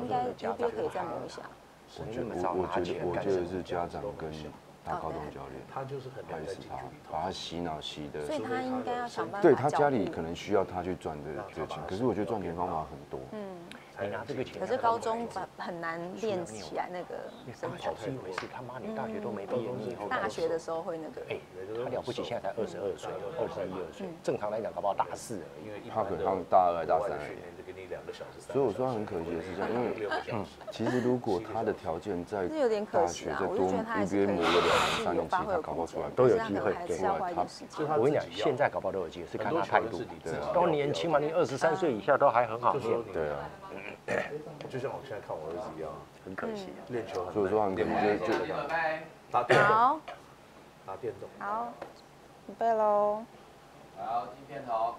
应该 NBA 可以再磨一下。 我觉得是家长跟他高中教练， 他就是很害死他，把他洗脑洗的。 所以他应该要想办法。 对他家里可能需要他去赚这个钱，可是我觉得赚钱方法很多。 才拿这个钱。 可是高中很难练起来那个身材。 是一回事，他妈你大学都没毕业，你以后大学的时候会那个。 哎，他了不起，现在才22岁，21、22岁，正常来讲搞不好大4了，因为他可能大2还大3而已。 就给你2个小时。 所以我说他很可惜的是这样，因为其实如果他的条件在大学再多 NBA 磨了2、3年，其实他搞不出来都有机会。 对， 我跟你讲，现在搞不好都有机会，是看他态度。都年轻嘛，你23岁以下都还很好练。 对啊。 就像我现在看我儿子一样， 很可惜， 练球很。 所以说很可能就打电动， 好， 打电动。 好，准备喽。 好，进片头。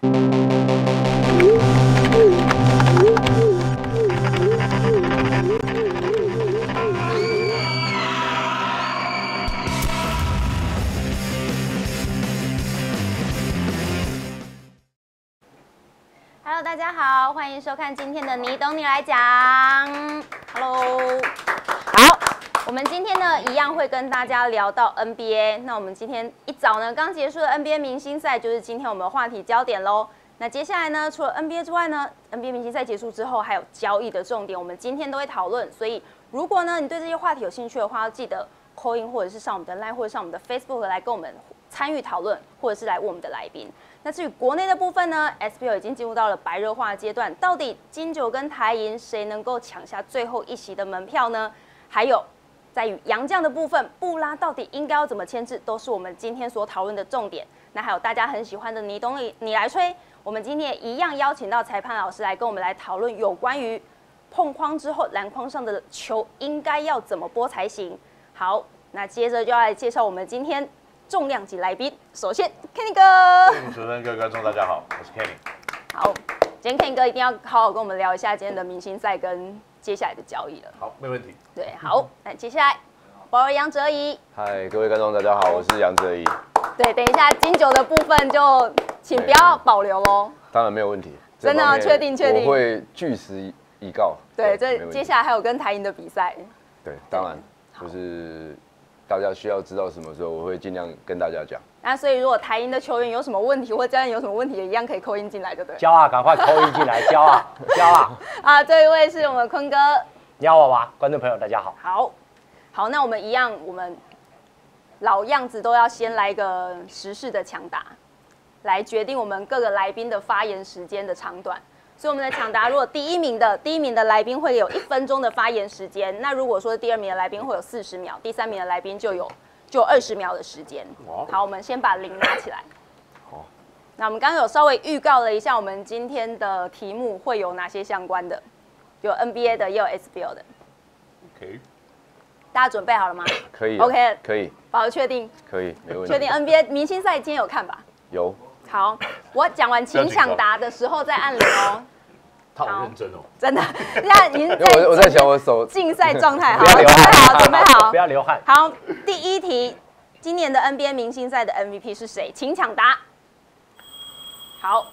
Hello， 大家好，欢迎收看今天的你懂你来讲。Hello， 好，我们今天呢一样会跟大家聊到 NBA。那我们今天一早呢刚结束的 NBA 明星赛，就是今天我们的话题焦点喽。那接下来呢，除了 NBA 之外呢 ，NBA 明星赛结束之后还有交易的重点，我们今天都会讨论。所以如果呢你对这些话题有兴趣的话，要记得 call in 或者是上我们的 Line 或者上我们的 Facebook 来跟我们参与讨论，或者是来问我们的来宾。那至于国内的部分呢 ，SBL 已经进入到了白热化阶段，到底金九跟台银谁能够抢下最后一席的门票呢？还有在于洋将的部分，布拉到底应该要怎么牵制，都是我们今天所讨论的重点。那还有大家很喜欢的你懂你来吹，我们今天也一样邀请到裁判老师来跟我们来讨论有关于碰框之后篮筐上的球应该要怎么拨才行。好，那接着就要来介绍我们今天重量级来宾，首先 Kenny 哥， 主持人各位观众大家好，我是 Kenny。 好，今天 Kenny 哥一定要好好跟我们聊一下今天的明星赛跟接下来的交易了。 好，没问题。 对，好，那接下来保尔杨哲仪， 嗨，各位观众大家好，我是杨哲仪。 对，等一下金九的部分就请不要保留喽。 当然没有问题， 真的吗？确定？ 我会据实以告。 对，这接下来还有跟台银的比赛。 对，当然就是大家需要知道什么时候，我会尽量跟大家讲。 那所以如果台银的球员有什么问题，或教练有什么问题，也一样可以扣音进来，对不对？ 教啊，赶快扣音进来，教啊，教啊！ 啊，这一位是我们坤哥， 鸟娃娃，观众朋友大家好。 好，那我们一样，我们老样子都要先来一个时事的抢答，来决定我们各个来宾的发言时间的长短。所以我们的抢答，如果第一名的来宾会有1分钟的发言时间，那如果说第2名的来宾会有40秒，第3名的来宾就有20秒的时间。好，我们先把0拿起来。好，那我们刚刚有稍微预告了一下，我们今天的题目会有哪些相关的，有 NBA 的，也有 SBL 的。 OK， 大家准备好了吗？ 可以 OK， 可以， 保确定？ 可以，没问题。 确定 NBA 明星赛今天有看吧？ 有。 好，我讲完请抢答的时候再按铃哦。 他好认真哦， 真的。现在您我在想我手竞赛状态，好， 不要流汗， 准备好， 不要流汗。 好，第一题，今年的 NBA 明星赛的 MVP 是谁？请抢答。好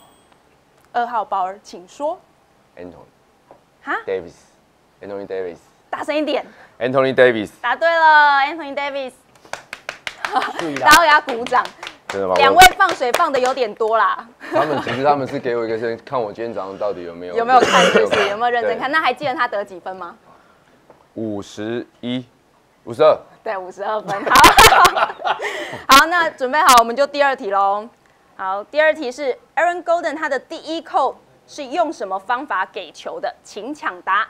，2号保尔，请说。 Anthony Davis。 大声一点。 Anthony Davis。 答对了 ，Anthony Davis。大家给他鼓掌。 真的吗 ？2位放水放的有点多啦。 其实他们是给我一个先看我今天早上到底有没有看，是不是有没有认真看？那还记得他得几分吗 ？51、52。 对，52分。好，好，那准备好，我们就第2题喽。好，第2题是 Aaron Gordon 他的第一扣是用什么方法给球的？请抢答。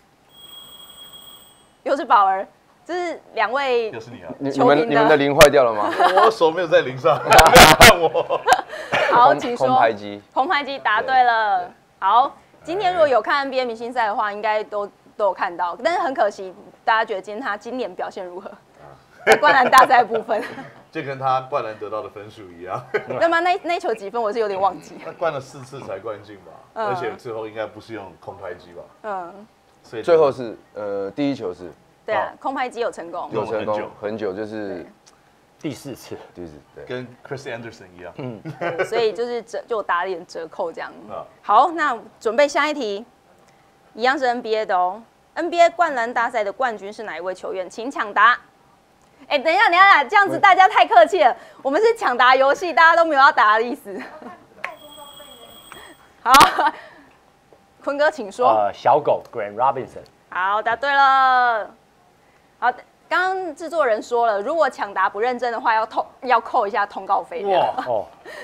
又是宝儿。这是2位， 又是你啊！ 你们的铃坏掉了吗？ 我手没有在铃上，不要看我。 好，请说。 空拍机。 空拍机答对了。好，今天如果有看 NBA 明星赛的话，应该都有看到。但是很可惜，大家觉得今年表现如何？在灌篮大赛部分， 就跟他灌篮得到的分数一样。 那么那球几分？我是有点忘记。 他灌了4次才灌进吧，而且最后应该不是用空拍机吧？ 所以最后是第一球是。 对啊，空拍机有成功， 很久，就是第4次， 对， 跟 Chris Anderson 一样， 所以就是就打点折扣这样。好，那准备下一题， 一样是 NBA 的哦。NBA 灌篮大赛的冠军是哪一位球员？请抢答。哎，等一下，这样子大家太客气了。我们是抢答游戏，大家都没有要答的意思。好，坤哥请说。 小狗 Grant Robinson。 好，答对了。好，刚刚制作人说了，如果抢答不认真的话，要扣一下通告费。 哇哦。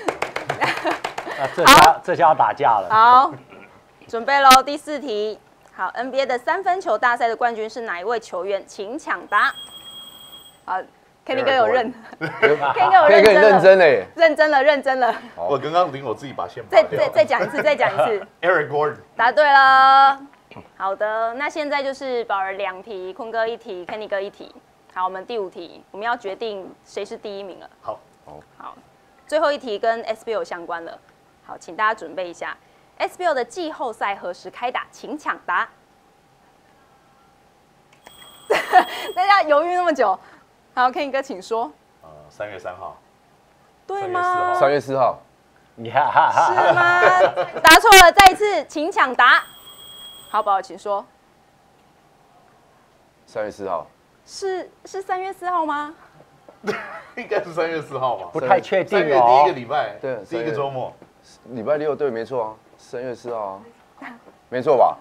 这下要打架了。 好，准备喽，第4题。好 ，NBA 的3分球大赛的冠军是哪一位球员？请抢答。好 ，Kenny 哥有认，Kenny 哥有认真嘞， 认真了。 我刚刚领我自己把线再讲一次 Eric Gordon 答对了。好的，那现在就是宝儿2题，坤哥1题，Kenny 哥1题。好，我们第5题，我们要决定谁是第1名了。 好， 最后1题跟 SBL 相关了。好，请大家准备一下。SBL 的季后赛何时开打？请抢答。大家犹豫那么久，好 ，Kenny 哥请说。 3月3号。 对吗 ？3月4号。 是吗？答错了，再一次，请抢答。好，宝儿请说。 3月4号。 是3月4号吗？ 应该是3月4号吧？ 不太确定哦。 3月第1个礼拜， 对， 第1个周末。 礼拜6，对，没错啊，3月4号啊，没错吧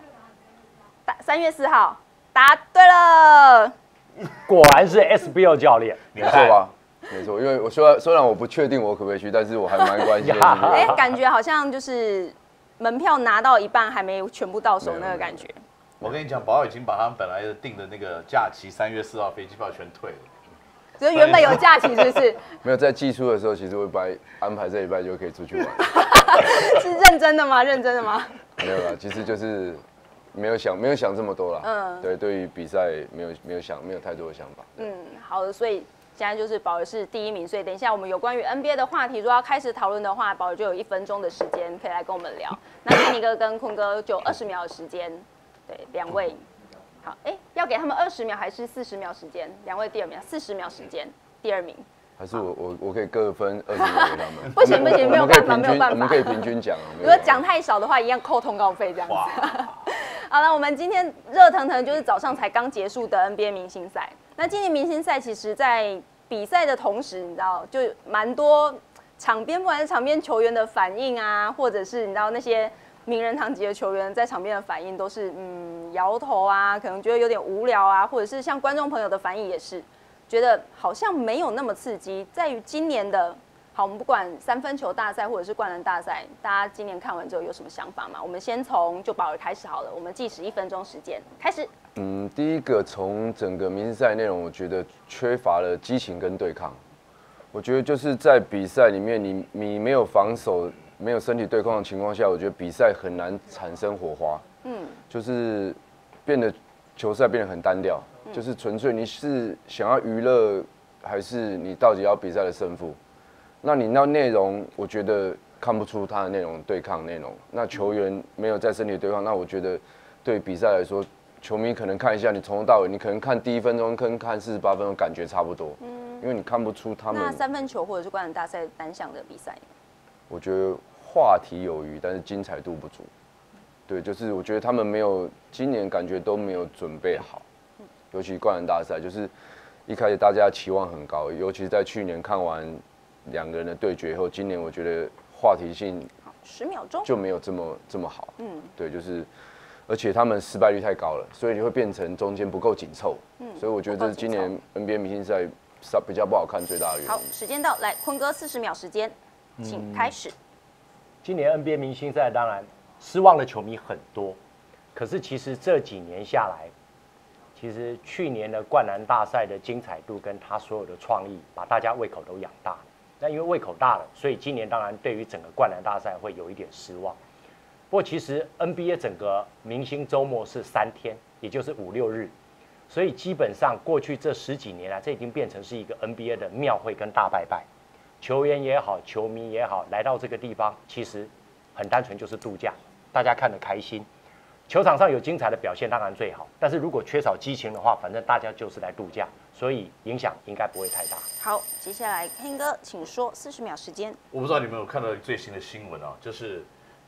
？3月4号，答对了。 果然是 SBL 教练， 没错吧？没错，因为我虽然我不确定我可不可以去，但是我还蛮关心的。 哎，感觉好像就是门票拿到一半还没全部到手那个感觉。 我跟你讲，宝宝已经把他们本来订的那个假期3月4号飞机票全退了。 就是原本有假期，是不是？ 没有，在寄出的时候，其实会安排这礼拜就可以出去玩。 是认真的吗？ 没有啦，其实就是没有想这么多啦。对，对于比赛没有太多的想法。 好的，所以现在就是宝儿是第1名，所以等一下我们有关于 NBA 的话题，如果要开始讨论的话，宝儿就有1分钟的时间可以来跟我们聊。那Kenny哥跟坤哥就20秒的时间，对，2位。好，要给他们20秒还是40秒时间？2位第2名，40秒时间，第2名。 还是我可以各分20秒给他们？ 不行，没有办法， 我们可以平均讲。 如果讲太少的话，一样扣通告费这样子。好了，我们今天热腾腾就是早上才刚结束的 NBA 明星赛。那今年明星赛其实在比赛的同时，你知道就蛮多场边，不管是场边球员的反应啊，或者是你知道那些名人堂级的球员在场边的反应都是摇头啊，可能觉得有点无聊啊，或者是像观众朋友的反应也是觉得好像没有那么刺激。在于今年的好，我们不管3分球大赛或者是灌篮大赛，大家今年看完之后有什么想法吗？我们先从就宝儿开始好了，我们计时1分钟时间开始。 第一个从整个明星赛内容，我觉得缺乏了激情跟对抗。我觉得就是在比赛里面，你没有防守，没有身体对抗的情况下，我觉得比赛很难产生火花。就是球赛变得很单调，就是纯粹你是想要娱乐，还是你到底要比赛的胜负？那你那内容，我觉得看不出他的内容对抗内容。那球员没有在身体对抗，那我觉得对比赛来说，球迷可能看一下，你从头到尾，你可能看第1分钟跟看48分钟感觉差不多。因为你看不出他们。 那3分球或者是灌篮大赛单项的比赛， 我觉得话题有余，但是精彩度不足。对，就是我觉得他们今年感觉都没有准备好，尤其灌篮大赛，就是一开始大家期望很高，尤其是在去年看完2个人的对决以后，今年我觉得话题性 10秒钟就没有这么好。对，就是而且他们失败率太高了，所以你会变成中间不够紧凑。所以我觉得这是今年 NBA 明星赛比较不好看最大的原因。 好，时间到，来坤哥40秒时间，请开始。 今年 NBA 明星赛当然失望的球迷很多，可是其实这几年下来，其实去年的灌篮大赛的精彩度跟他所有的创意，把大家胃口都养大了。那因为胃口大了，所以今年当然对于整个灌篮大赛会有一点失望。不过其实 NBA 整个明星周末是3天，也就是5、6日，所以基本上过去这10几年来，这已经变成是一个 NBA 的庙会跟大拜拜。球员也好，球迷也好，来到这个地方，其实很单纯就是度假，大家看得开心。球场上有精彩的表现当然最好，但是如果缺少激情的话，反正大家就是来度假，所以影响应该不会太大。 好，接下来Ken哥请说，40秒时间。 我不知道你们有看到最新的新闻啊，就是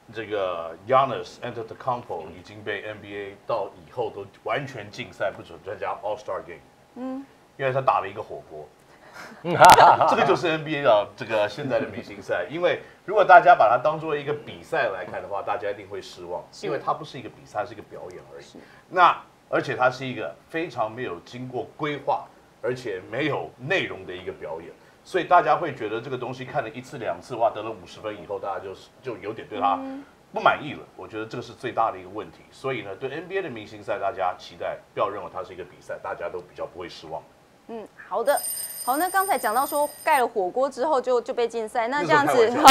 这个 Giannis Antetokounmpo 已经被 NBA 到以后都完全禁赛，不准参加 All Star Game。因为他打了一个火锅。这个就是 NBA 啊，这个现在的明星赛。因为如果大家把它当做一个比赛来看的话，大家一定会失望，因为它不是一个比赛，它是一个表演而已。那而且它是一个非常没有经过规划，而且没有内容的一个表演，所以大家会觉得这个东西看了1次2次，哇，得了50分以后，大家就有点对它不满意了。我觉得这个是最大的一个问题。所以呢，对 NBA 的明星赛，大家期待不要认为它是一个比赛，大家都比较不会失望。 好的，好，那刚才讲到说盖了火锅之后就被禁赛，那这样子，因为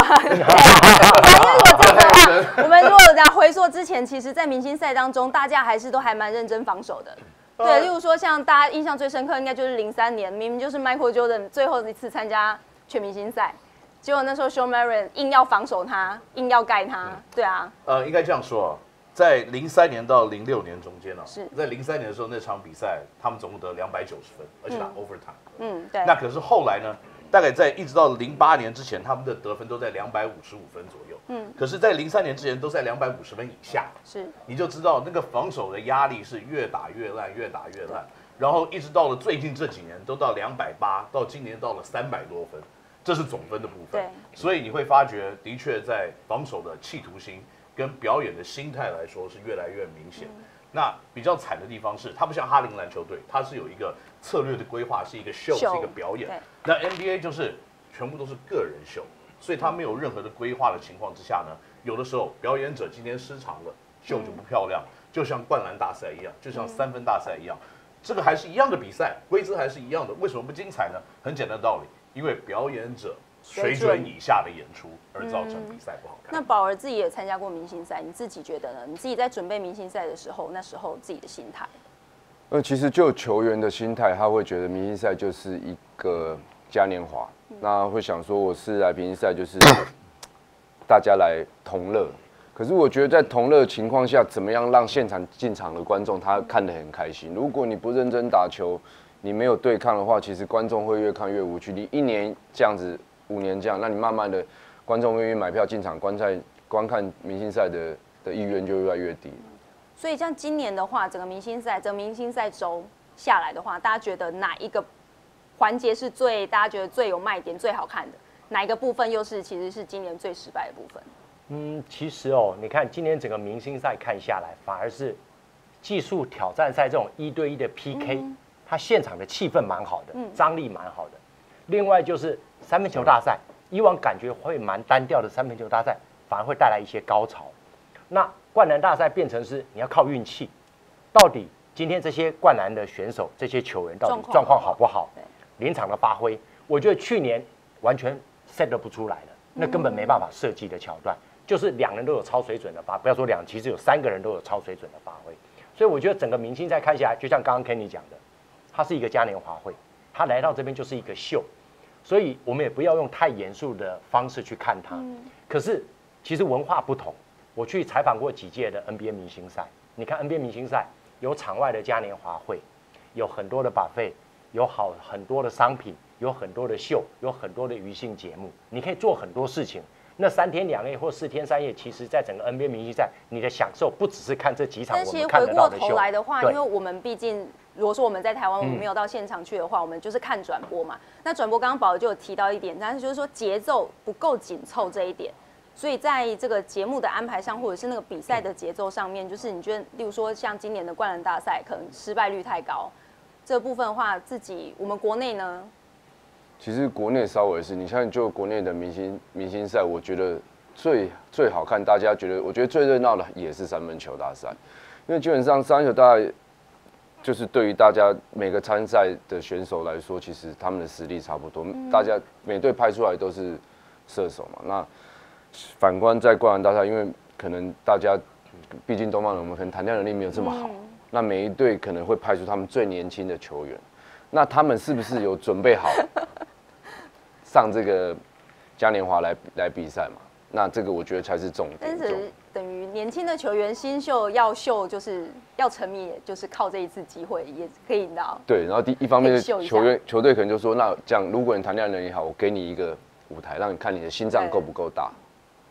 我们如果讲回溯之前，其实，在明星赛当中，大家都还蛮认真防守的。对，例如说像大家印象最深刻，应该就是03年，明明就是 Michael Jordan 最后一次参加全明星赛，结果那时候 Shawn Marion 硬要防守他，硬要盖他，对啊。 应该这样说啊。在03年到06年中间是在03年的时候，那场比赛他们总共得290分，而且打 overtime。 对。 那可是后来呢，大概在一直到08年之前，他们的得分都在255分左右。可是，在03年之前都在250分以下。 是。 你就知道那个防守的压力是越打越烂，越打越烂，然后一直到了最近这几年都到280，到今年到了300多分，这是总分的部分。 对。 所以你会发觉，的确在防守的企图心跟表演的心态来说是越来越明显。那比较惨的地方是，它不像哈林篮球队，它是有一个策略的规划，是一个秀，是一个表演。那 NBA 就是全部都是个人秀，所以它没有任何的规划的情况之下呢，有的时候表演者今天失常了，秀就不漂亮，就像灌篮大赛一样，就像3分大赛一样，这个还是一样的比赛，规则还是一样的，为什么不精彩呢？很简单的道理，因为表演者水准以下的演出而造成比赛不好看。 那宝儿自己也参加过明星赛，你自己觉得呢？你自己在准备明星赛的时候，那时候自己的心态？ 其实就球员的心态，他会觉得明星赛就是一个嘉年华，那会想说我是来明星赛就是大家来同乐。可是我觉得在同乐的情况下，怎么样让现场进场的观众他看得很开心？如果你不认真打球，你没有对抗的话，其实观众会越看越无趣。你1年这样子，5年这样，那你慢慢的观众愿意买票进场观看明星赛的意愿就越来越低。 所以像今年的话，整个明星赛周下来的话，大家觉得哪一个环节是大家觉得最有卖点、最好看的？哪一个部分其实是今年最失败的部分？ 其实你看今年整个明星赛看下来，反而是技术挑战赛这种1对1的 PK，它现场的气氛蛮好的，张力蛮好的。另外就是三分球大赛，以往感觉会蛮单调的三分球大赛，反而会带来一些高潮。那灌篮大赛变成是你要靠运气，到底今天这些灌篮的选手、这些球员到底状况好不好，临场的发挥，我觉得去年完全 set 不出来了，那根本没办法设计的桥段，就是2人都有超水准的不要说2，其实有3个人都有超水准的发挥。所以我觉得整个明星赛看下来，就像刚刚 Kenny 讲的，它是一个嘉年华会，它来到这边就是一个秀。所以我们也不要用太严肃的方式去看它。可是其实文化不同，我去采访过几届的 NBA 明星赛，你看 NBA 明星赛有场外的嘉年华会，有很多的 buffet， 有很多的商品，有很多的秀，有很多的娱性节目，你可以做很多事情。那3天2夜或4天3夜，其实在整个 NBA 明星赛，你的享受不只是看这几场我们看得到的秀。但其实回过头来的话，因为我们毕竟，如果说我们在台湾，我们没有到现场去的话，我们就是看转播嘛。那转播刚刚宝儿就有提到一点，但是就是说节奏不够紧凑这一点，所以在这个节目的安排上，或者是那个比赛的节奏上面，就是你觉得，例如说像今年的灌篮大赛，可能失败率太高，这部分的话，我们国内呢？ 其实国内稍微是，你像就国内的明星赛，我觉得最好看，大家觉得，我觉得最热闹的也是3分球大赛，因为基本上3分球大赛就是对于大家每个参赛的选手来说，其实他们的实力差不多，大家每队派出来都是射手嘛。那反观在灌篮大赛，因为可能大家毕竟东方人，我们可能弹跳能力没有这么好，那每一队可能会派出他们最年轻的球员，那他们是不是有准备好上这个嘉年华来比赛嘛？那这个我觉得才是重点。 但是等于年轻的球员新秀要秀，就是要成名，也就是靠这一次机会，也可以到。 对，然后一方面球队可能就说，那这样如果你弹跳能力好，我给你一个舞台，让你看你的心脏够不够大。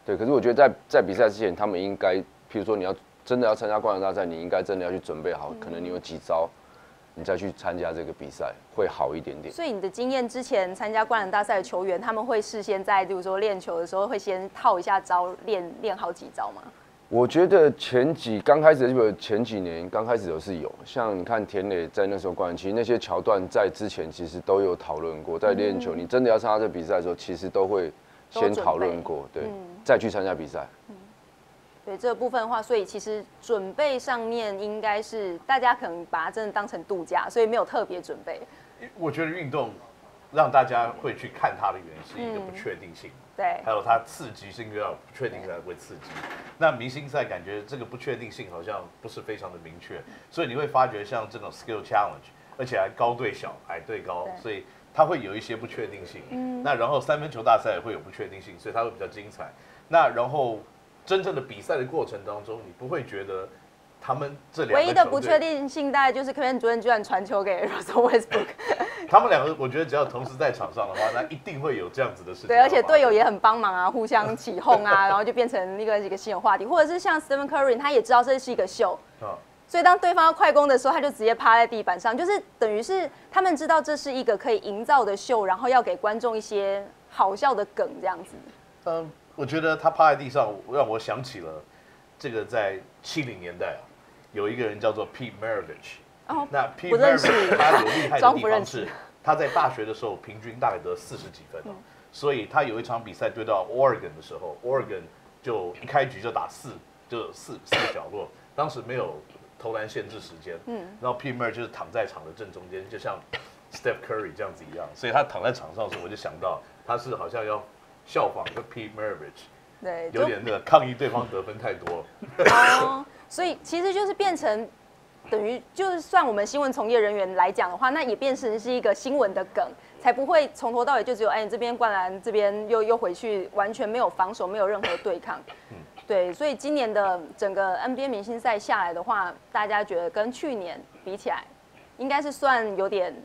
对，可是我觉得在比赛之前，他们应该，譬如说你要真的要参加灌篮大赛，你应该真的要去准备好，可能你有几招，你再去参加这个比赛会好一点点。 所以你的经验，之前参加灌篮大赛的球员，他们会事先在，比如说练球的时候，会先套一下招，练好几招吗？ 我觉得刚开始前几年刚开始是有，像你看田磊在那时候灌篮期那些桥段，在之前其实都有讨论过，在练球，你真的要参加这比赛的时候，其实都会先讨论过，对，再去参加比赛。 对这个部分的话，所以其实准备上面应该是大家可能把它真的当成度假，所以没有特别准备。 我觉得运动让大家会去看它的原因是一个不确定性， 对， 还有它刺激性又要不确定才会刺激。那明星赛感觉这个不确定性好像不是非常的明确，所以你会发觉像这种 skill challenge， 而且还高对小，矮对高，所以它会有一些不确定性。那然后三分球大赛也会有不确定性，所以它会比较精彩。那然后真正的比赛的过程当中，你不会觉得他们这两个唯一的不确定性大概就是 Kevin Durant 居然传球给 Russell Westbrook， 他们两个我觉得只要同时在场上的话，那一定会有这样子的事情。 对，而且队友也很帮忙啊，互相起哄啊，然后就变成一个新的话题，或者是像 Stephen Curry， 他也知道这是一个秀。所以当对方要快攻的时候，他就直接趴在地板上，就是等于是他们知道这是一个可以营造的秀，然后要给观众一些好笑的梗这样子。 我觉得他趴在地上，让我想起了这个在70年代有一个人叫做 Pete Maravich。那 Pete Maravich 他有厉害的地方是，他在大学的时候平均大概得40几分所以他有一场比赛对到 Oregon 的时候 ，Oregon 就一开局就打四个角落，当时没有投篮限制时间，然后 Pete Maravich 就是躺在场的正中间，就像 Steph Curry 这样子一样，所以他躺在场上的时候，我就想到他是好像要效仿个 Pete Maravich， 对，有点那个抗议对方得分太多了。 所以其实就是变成等于，就算我们新闻从业人员来讲的话，那也变成是一个新闻的梗，才不会从头到尾就只有你这边灌篮，这边又回去，完全没有防守，没有任何对抗。对，所以今年的整个 NBA 明星赛下来的话，大家觉得跟去年比起来，应该是算有点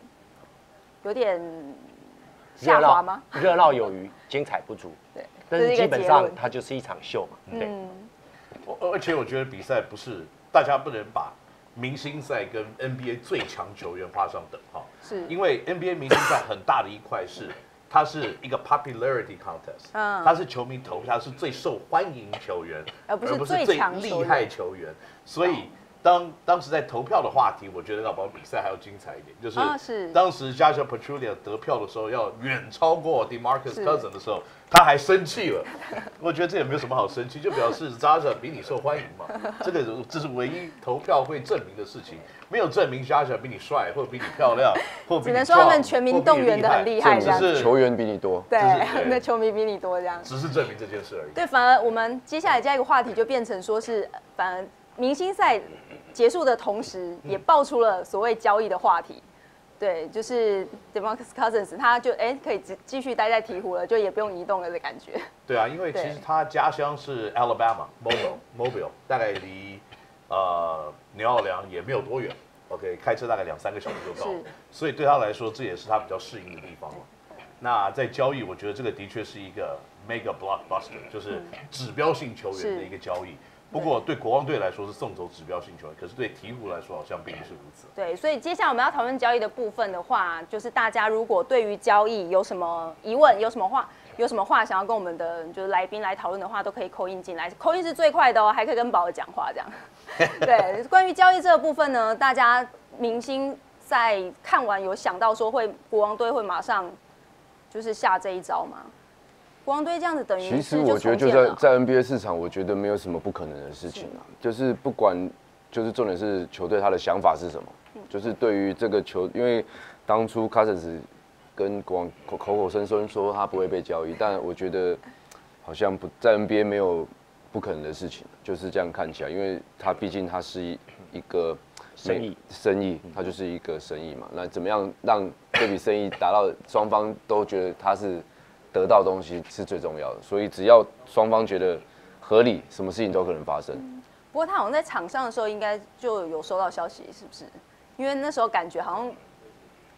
下滑吗？ 热闹有余，精彩不足。对，但是基本上它就是一场秀嘛。对。 而且我觉得比赛不是大家不能把明星赛跟 NBA 最强球员画上等号，是因为 NBA 明星赛很大的一块是它是一个 popularity contest，它是球迷投票是最受欢迎球员，而不是最厉害球员，所以。当时在投票的话题，我觉得要比比赛还要精彩一点。就是当时 Jaja Pachulia 得票的时候，要远超过 DeMarcus Cousins 的时候，他还生气了。我觉得这也没有什么好生气，就表示 Jaja 比你受欢迎嘛。这是唯一投票会证明的事情，没有证明 Jaja 比你帅，或比你漂亮，或比你壮，只能说他们全民动员的很厉害， 只是球员比你多， 对，那球迷比你多这样， 只是证明这件事而已。 对，反而我们接下来下一个话题就变成说是，反而明星赛结束的同时，也爆出了所谓交易的话题。对，就是 DeMarcus Cousins， 他就可以继续待在鹈鹕了，就也不用移动了的感觉。 对啊，因为其实他家乡是 Alabama Mobile， 大概离纽奥良也没有多远。OK， 开车大概2-3个小时就到，所以对他来说，这也是他比较适应的地方了。那在交易，我觉得这个的确是一个 mega blockbuster， 就是指标性球员的一个交易。不过对国王队来说是送走指标性球员，可是对鹈鹕来说好像并不是如此。 对，所以接下来我们要讨论交易的部分的话，就是大家如果对于交易有什么疑问、有什么话想要跟我们的就是来宾来讨论的话，都可以call in进来，call in是最快的哦，还可以跟宝儿讲话这样。对，关于交易这个部分呢，大家明星赛看完有想到说国王队会马上就是下这一招吗？国王队这样子等于其实我觉得就在 NBA 市场，我觉得没有什么不可能的事情啊。就是不管，就是重点是球队他的想法是什么。就是对于这个球，因为当初 Cousins 跟国王口口声声说他不会被交易，但我觉得好像不在 NBA 没有不可能的事情，就是这样看起来，因为他毕竟他是一个生意，他就是一个生意嘛。那怎么样让这笔生意达到双方都觉得他是得到东西是最重要的，所以只要双方觉得合理，什么事情都可能发生。 不过他好像在场上的时候，应该就有收到消息，是不是？因为那时候感觉好像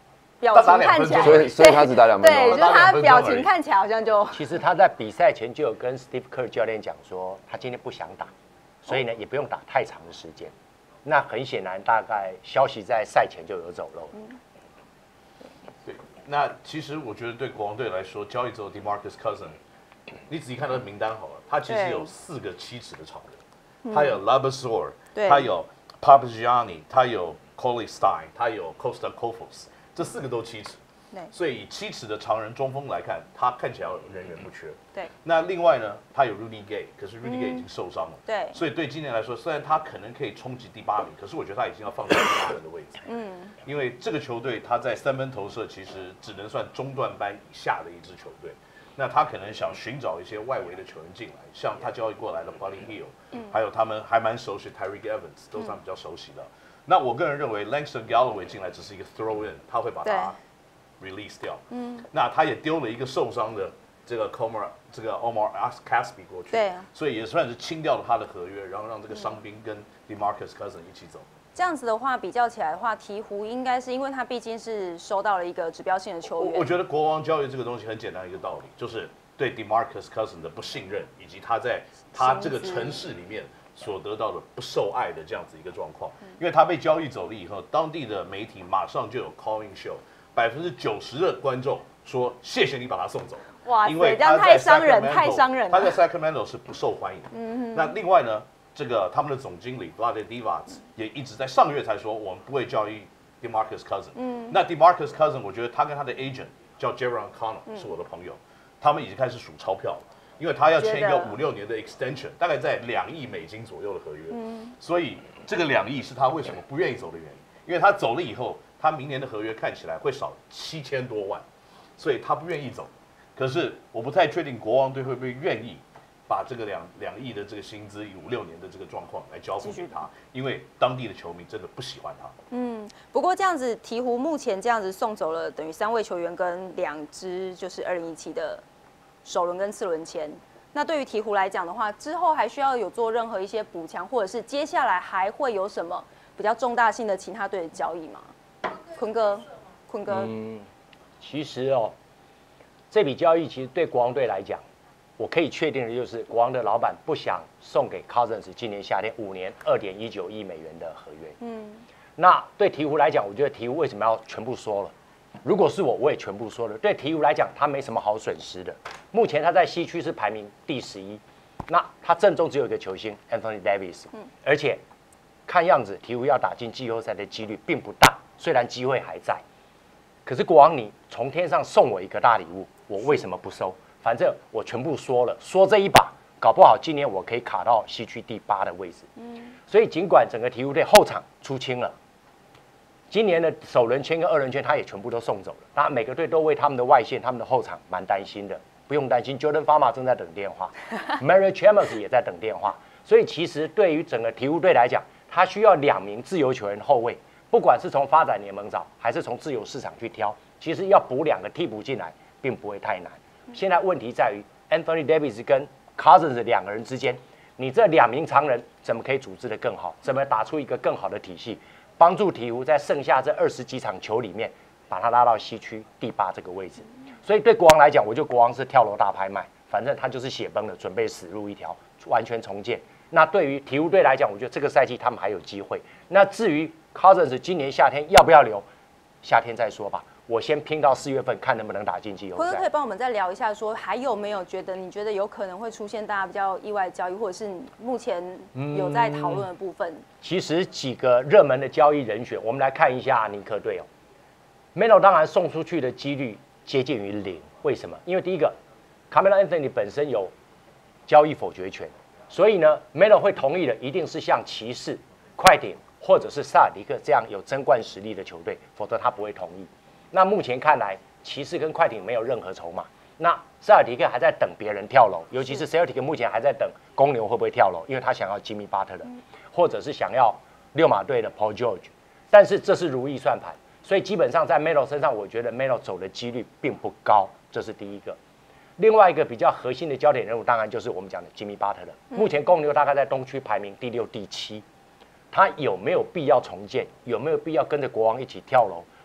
表情看起来， 所以他只打2分钟。 对，就是他表情看起来好像就。 其实他在比赛前就有跟 Steve Kerr 教练讲说，他今天不想打，所以呢也不用打太长的时间。那很显然，大概消息在赛前就有走漏。 对，那其实我觉得对国王队来说，交易走 DeMarcus Cousins， 你仔细看他的名单好了，他其实有4个7尺的长人，他有 Labasor， 他有 Papagianni， 他有 Coley Stein， 他有 Costa Kofos， 这4个都7尺。所以以7尺的长人中锋来看，他看起来人员不缺。 对。 那另外呢，他有 Rudy Gay， 可是 Rudy Gay 已经受伤了。 对。 所以对今年来说，虽然他可能可以冲击第8名，可是我觉得他已经要放在第8人的位置。因为这个球队他在3分投射其实只能算中段班以下的一支球队。那他可能想寻找一些外围的球员进来，像他交易过来的 Buddy Hield，还有他们还蛮熟悉 Tyreek Evans， 都是他们比较熟悉的。那我个人认为 Langston Galloway 进来只是一个 throw in， 他会把他 release 掉。那他也丢了一个受伤的这个 Omar Caspi 过去，对，所以也算是清掉了他的合约，然后让这个伤兵跟 DeMarcus Cousins 一起走。 这样子的话，比较起来的话，鹈鹕应该是因为他毕竟是收到了一个指标性的球员。 我觉得国王交易这个东西很简单一个道理，就是对 DeMarcus Cousins 的不信任，以及他在他这个城市里面所得到的不受爱的这样子一个状况。因为他被交易走了以后，当地的媒体马上就有 calling show。90%的观众说谢谢你把他送走， 哇，因为这样太伤人，太伤人了。 他在 Sacramento 是不受欢迎的。那另外呢，这个他们的总经理 Vlade Divac 也一直在上个月才说我们不会交易 DeMarcus Cousins。那 DeMarcus Cousins 我觉得他跟他的 agent 叫 Jaron Connor 是我的朋友，他们已经开始数钞票了，因为他要签一个5-6年的 extension， 大概在$2亿左右的合约。所以这个2亿是他为什么不愿意走的原因，因为他走了以后。他明年的合约看起来会少7000多万，所以他不愿意走。可是我不太确定国王队会不会愿意把这个2亿的这个薪资以5-6年的这个状况来交付给他，因为当地的球迷真的不喜欢他。 不过这样子，鹈鹕目前这样子送走了等于3位球员跟2支就是2017的首轮跟次轮签。那对于鹈鹕来讲的话，之后还需要有做任何一些补强，或者是接下来还会有什么比较重大性的其他队的交易吗？坤哥， 其实这笔交易其实对国王队来讲，我可以确定的就是国王的老板不想送给 Cousins 今年夏天5年$2.19亿的合约。那对鹈鹕来讲，我觉得鹈鹕为什么要全部说了？如果是我也全部说了。对鹈鹕来讲，他没什么好损失的。目前他在西区是排名第11，那他阵中只有一个球星 Anthony Davis，而且看样子鹈鹕要打进季后赛的几率并不大。虽然机会还在，可是国王你从天上送我一个大礼物，我为什么不收？反正我全部说了，说这一把，搞不好今年我可以卡到西区第8的位置。所以尽管整个鹈鹕队后场出清了，今年的首轮签跟2轮签他也全部都送走了。当然每个队都为他们的外线、他们的后场蛮担心的，不用担心 ，Jordan Farmer 正在等电话，Mary Chalmers 也在等电话。所以其实对于整个鹈鹕队来讲，他需要2名自由球员后卫。不管是从发展联盟找，还是从自由市场去挑，其实要补2个替补进来，并不会太难。现在问题在于 Anthony Davis 跟 Cousins 2个人之间，你这2名常人怎么可以组织得更好？怎么打出一个更好的体系，帮助鹈鹕在剩下这20几场球里面，把它拉到西区第8这个位置？所以对国王来讲，我就国王是跳楼大拍卖，反正他就是血崩了，准备死路一条，完全重建。那对于鹈鹕队来讲，我觉得这个赛季他们还有机会。那至于 Cousins 今年夏天要不要留？夏天再说吧。我先拼到4月份，看能不能打进季后赛。 或者可以帮我们再聊一下，说还有没有你觉得有可能会出现大家比较意外的交易，或者是目前有在讨论的部分？ 其实几个热门的交易人选，我们来看一下尼克队Melo 当然送出去的几率接近于0，为什么？因为第一个 ，Carmelo Anthony 本身有交易否决权，所以呢 ，Melo 会同意的一定是像骑士、快艇或者是萨尔迪克这样有争冠实力的球队，否则他不会同意。那目前看来，骑士跟快艇没有任何筹码。那塞尔提克还在等别人跳楼，尤其是塞尔提克目前还在等公牛会不会跳楼，因为他想要吉米巴特勒，或者是想要六马队的 Paul George。但是这是如意算盘，所以基本上在 Melo 身上，我觉得 Melo 走的几率并不高，这是第一个。另外一个比较核心的焦点人物，当然就是我们讲的吉米巴特勒。目前公牛大概在东区排名第6、第7，他有没有必要重建？有没有必要跟着国王一起跳楼？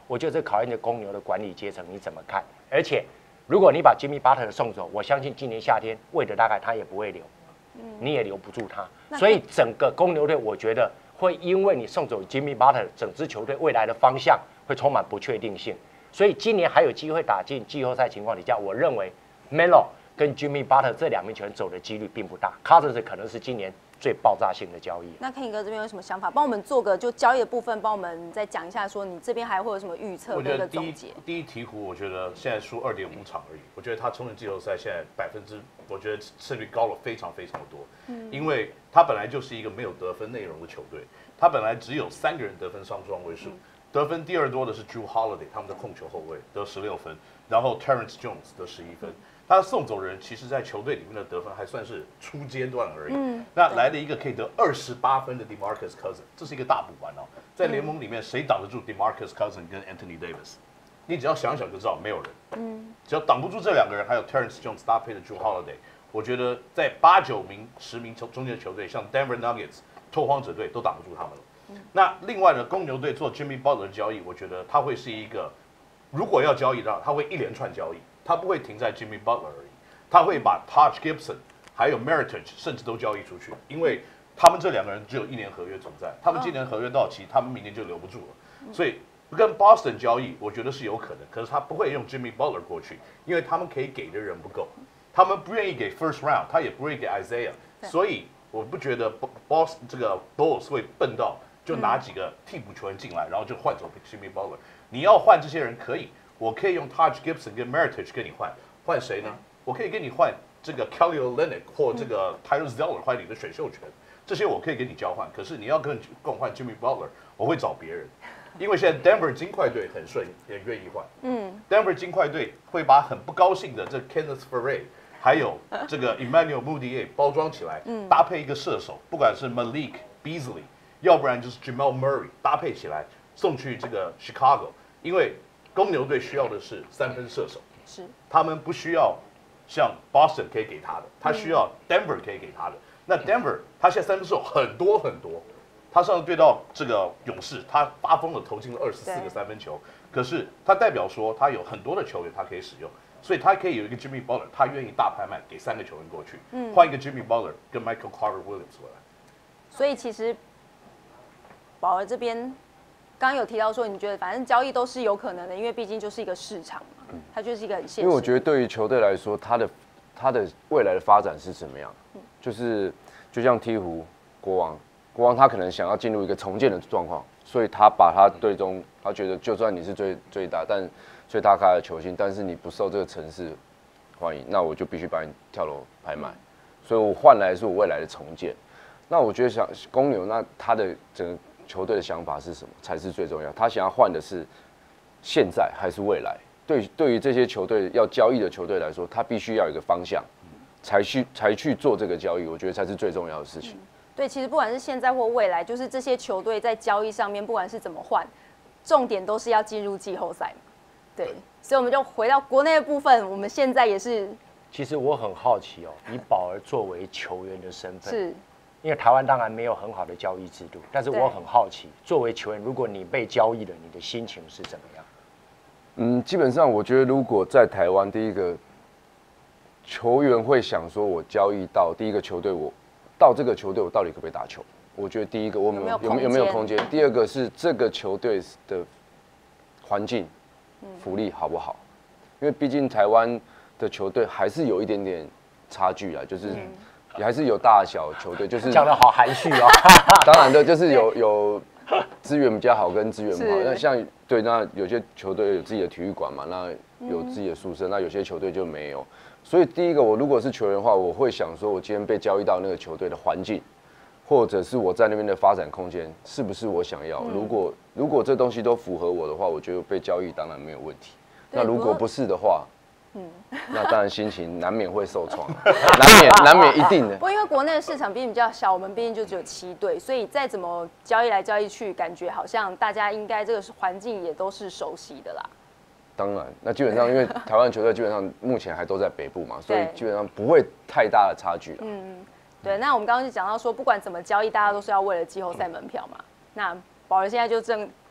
我觉得这考验着公牛的管理阶层你怎么看。而且，如果你把 Jimmy Butler 送走，我相信今年夏天魏德大概他也不会留，你也留不住他。所以整个公牛队，我觉得会因为你送走 Jimmy Butler， 整支球队未来的方向会充满不确定性。所以今年还有机会打进季后赛情况底下，我认为 Melo 跟 Jimmy Butler 这2名球员走的几率并不大。Cousins 可能是今年最爆炸性的交易。 那 Ken 哥这边有什么想法？帮我们做个就交易的部分，帮我们再讲一下，说你这边还会有什么预测跟一个总结？ 第一鹈鹕，我觉得现在输2.5场而已。我觉得他冲进季后赛，现在我觉得胜率高了非常非常的多。因为他本来就是一个没有得分内容的球队，他本来只有3个人得分上双位数。得分第2多的是 Jrue Holiday， 他们的控球后卫得16分，然后 Terrence Jones 得11分。他送走人，其实在球队里面的得分还算是初阶段而已。那来了一个可以得28分的 DeMarcus Cousins， 这是一个大补丸哦。在联盟里面，谁挡得住 DeMarcus Cousins 跟 Anthony Davis？ 你只要想想就知道，没有人。只要挡不住这2个人，还有 Terrence Jones 搭配的 Jrue Holiday， 我觉得在8、9名、10名中间的球队，像 Denver Nuggets、拓荒者队都挡不住他们了。那另外呢，公牛队做 Jimmy Butler 的交易，我觉得他会是一个，如果要交易的话，他会一连串交易，他不会停在 Jimmy Butler 而已，他会把 Taj Gibson 还有 Meritage 甚至都交易出去，因为他们这2个人只有1年合约存在，他们今年合约到期，他们明年就留不住了，所以跟 Boston 交易，我觉得是有可能，可是他不会用 Jimmy Butler 过去，因为他们可以给的人不够，他们不愿意给 First Round， 他也不愿意给 Isaiah， 所以我不觉得 这个 Bulls 会笨到就拿几个替补球员进来，然后就换走 Jimmy Butler。你要换这些人可以，我可以用 Taj Gibson 跟 Meritage 跟你换，换谁呢？我可以跟你换这个 Kelly Olynyk 或这个 Tyrese Zeller 换你的选秀权，这些我可以跟你交换。可是你要跟我换 Jimmy Butler， 我会找别人，因为现在 Denver 金块队很愿意换。Denver 金块队会把很不高兴的这 Kenneth Faried 还有这个 Emmanuel Mudiay 包装起来，搭配一个射手，不管是 Malik Beasley， 要不然就是 Jamal Murray 搭配起来送去这个 Chicago， 因为公牛队需要的是3分射手，他们不需要像 Boston 可以给他的，他需要 Denver 可以给他的。那 Denver 他现在3分射手很多很多，他上次对到这个勇士，他发疯了投进了24个3分球，可是他代表说他有很多的球员他可以使用。所以他可以有一个 Jimmy Butler， 他愿意大拍卖给3个球员过去，换一个 Jimmy Butler 跟 Michael Carter Williams 回来。 所以其实宝儿这边刚刚有提到说，你觉得反正交易都是有可能的，因为毕竟就是一个市场嘛，它就是一个很现实。 因为我觉得对于球队来说，他的未来的发展是怎么样？就是就像鹈鹕、国王他可能想要进入一个重建的状况，所以他把他队中，他觉得就算你是最大但最大咖的球星，但是你不受这个城市欢迎，那我就必须把你跳楼拍卖，所以我换来是我未来的重建。那我觉得想公牛，那他的整个球队的想法是什么才是最重要？他想要换的是现在还是未来？对于这些球队要交易的球队来说，他必须要有一个方向，才去做这个交易，我觉得才是最重要的事情。 对，其实不管是现在或未来，就是这些球队在交易上面，不管是怎么换，重点都是要进入季后赛嘛。对，所以我们就回到国内的部分，我们现在也是。 其实我很好奇哦，以宝儿作为球员的身份， 是， 因为台湾当然没有很好的交易制度，但是我很好奇，作为球员，如果你被交易了，你的心情是怎么样？ 基本上我觉得，如果在台湾，第一个球员会想说，我交易到第一个球队，我到这个球队，我到底可不可以打球？我觉得第一个，我有没有空间？第二个是这个球队的环境。福利好不好？因为毕竟台湾的球队还是有一点点差距啊，就是也还是有大小球队，就是讲得好含蓄哦。 当然的，就是有资源比较好跟资源不好。那像对，那有些球队有自己的体育馆嘛，那有自己的宿舍，那有些球队就没有。所以第一个，我如果是球员的话，我会想说，我今天被交易到那个球队的环境，或者是我在那边的发展空间，是不是我想要？如果这东西都符合我的话，我觉得被交易当然没有问题。那如果不是的话，那当然心情难免会受创，难免一定的。 不过因为国内的市场毕竟比较小，我们毕竟就只有7队，所以再怎么交易来交易去，感觉好像大家应该这个环境也都是熟悉的啦。 当然，那基本上因为台湾球队基本上目前还都在北部嘛，所以基本上不会太大的差距了。 对。那我们刚刚就讲到说，不管怎么交易，大家都是要为了季后赛门票嘛。那宝儿现在就正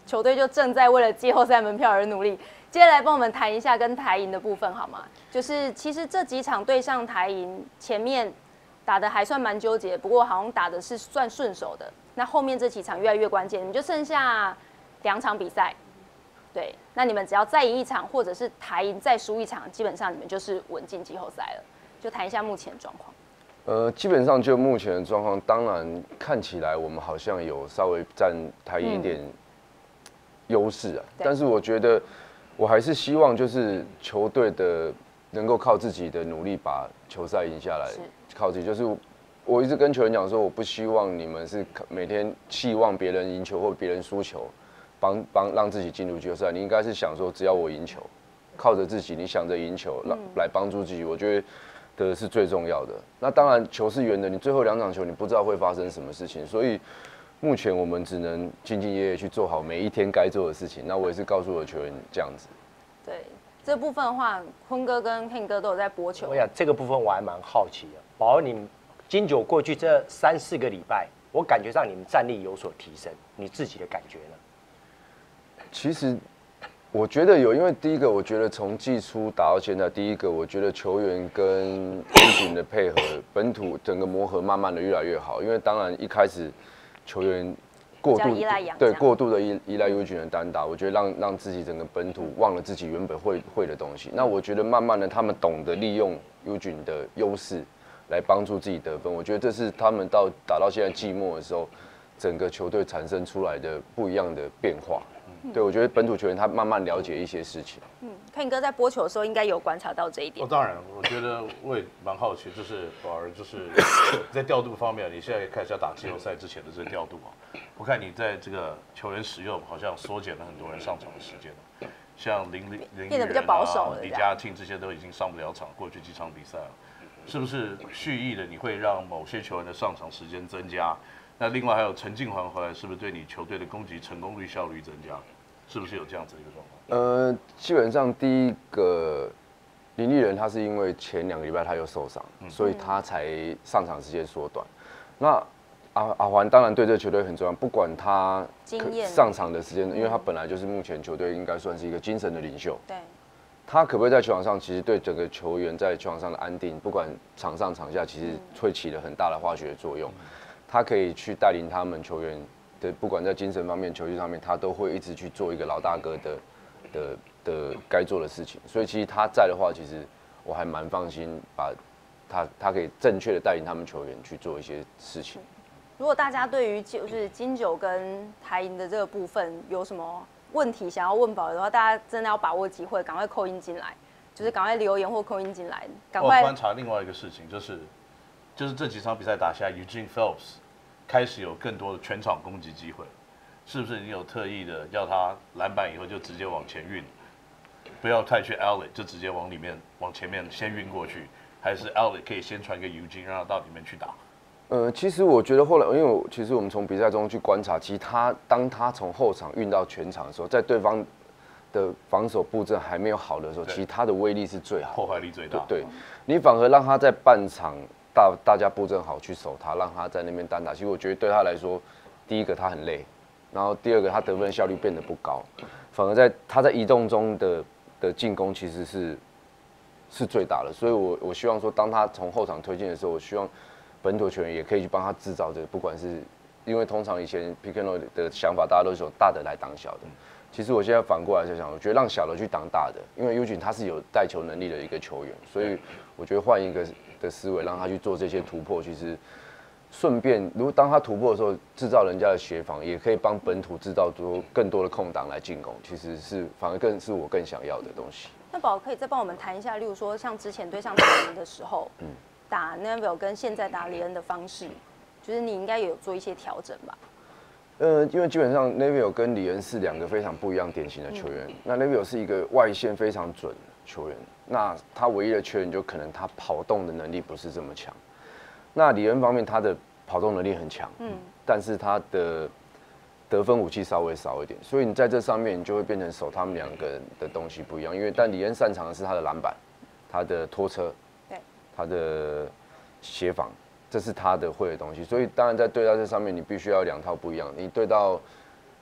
球队就正在为了季后赛门票而努力。接下来帮我们谈一下跟台银的部分好吗？就是其实这几场对上台银，前面打的还算蛮纠结，不过好像打的是算顺手的。那后面这几场越来越关键，你们就剩下2场比赛，对，那你们只要再赢1场，或者是台银再输1场，基本上你们就是稳进季后赛了。就谈一下目前状况。 基本上就目前的状况，当然看起来我们好像有稍微占台银一点优势啊，但是我觉得我还是希望就是球队的能够靠自己的努力把球赛赢下来，靠自己。就是我一直跟球员讲说，我不希望你们是每天期望别人赢球或别人输球，让自己进入季后赛。你应该是想说，只要我赢球，靠着自己，你想着赢球来帮助自己，我觉得的是最重要的。那当然球是圆的，你最后2场球你不知道会发生什么事情，所以目前我们只能兢兢业业去做好每一天该做的事情。那我也是告诉我的球员这样子。 对这部分的话，坤哥跟 Ken 哥都有在播球。 我想这个部分我还蛮好奇的，宝儿，你们金九过去这3、4个礼拜，我感觉上你们战力有所提升，你自己的感觉呢？ 其实我觉得有，因为第一个，我觉得从季初打到现在，第一个我觉得球员跟Eugene的配合，本土整个磨合慢慢的越来越好。因为当然一开始球员过度的依赖 Eugene 的单打，我觉得让自己整个本土忘了自己原本会的东西。那我觉得慢慢的他们懂得利用 Eugene 的优势来帮助自己得分。我觉得这是他们打到现在季末的时候，整个球队产生出来的不一样的变化。对，我觉得本土球员他慢慢了解一些事情。 Ken 哥在播球的时候应该有观察到这一点。 当然，我觉得我也蛮好奇，就是宝儿，就是在调度方面，你现在开始要打季后赛之前的这个调度啊，我看你在这个球员使用好像缩减了很多人上场的时间了，像林变得比较保守了， 李佳庆这些都已经上不了场，过去几场比赛了，是不是蓄意的你会让某些球员的上场时间增加？那另外还有陈静环回来，是不是对你球队的攻击成功率、效率增加？是不是有这样子的一个状况？ 基本上第一个林立人他是因为前2个礼拜他有受伤，所以他才上场时间缩短。那阿环当然对这个球队很重要，不管他上场的时间，因为他本来就是目前球队应该算是一个精神的领袖。 对， 他可不可以在球场上，其实对整个球员在球场上的安定，不管场上场下，其实会起了很大的化学作用。他可以去带领他们球员的，不管在精神方面、球技上面，他都会一直去做一个老大哥的该做的事情。所以其实他在的话，其实我还蛮放心，把他可以正确的带领他们球员去做一些事情。 如果大家对于就是金九跟台银的这个部分有什么问题想要问宝的话，大家真的要把握机会，赶快扣音进来，就是赶快留言或扣音进来，赶快。 我观察另外一个事情，就是这几场比赛打下来 ，Eugene Phelps 开始有更多的全场攻击机会，是不是你有特意的要他篮板以后就直接往前运，不要太去 outlet， 就直接往前面先运过去，还是 outlet 可以先传给 Eugene， 让他到里面去打？ 其实我觉得后来，因为其实我们从比赛中去观察，其实当他从后场运到全场的时候，在对方的防守布阵还没有好的时候，其实他的威力是最好的， 破坏力最大。 对，你反而让他在半场大家布阵好去守他，让他在那边单打。其实我觉得对他来说，第一个他很累，然后第二个他得分效率变得不高，反而他在移动中的进攻其实是最大的。所以我希望说，当他从后场推进的时候，我希望本土球员也可以去帮他制造这个，不管是因为通常以前 pick and roll 的想法，大家都是由大的来挡小的。其实我现在反过来在想，我觉得让小的去挡大的，因为 Eugene 他是有带球能力的一个球员，所以我觉得换一个的思维，让他去做这些突破，其实顺便如果当他突破的时候，制造人家的协防，也可以帮本土制造出更多的空档来进攻，其实是反而更是我更想要的东西。 那宝可以再帮我们谈一下，例如说像之前对上台银的时候，打 Neville 跟现在打李恩的方式，就是你应该也有做一些调整吧？ 因为基本上 Neville 跟李恩是2个非常不一样典型的球员。那 Neville 是一个外线非常准的球员，那他唯一的缺点就可能他跑动的能力不是这么强。那李恩方面，他的跑动能力很强，但是他的得分武器稍微少一点，所以你在这上面你就会变成守他们2个人的东西不一样。但李恩擅长的是他的篮板、他的拖车、他的协防。这是他的会的东西，所以当然在对到这上面，你必须要2套不一样。你对到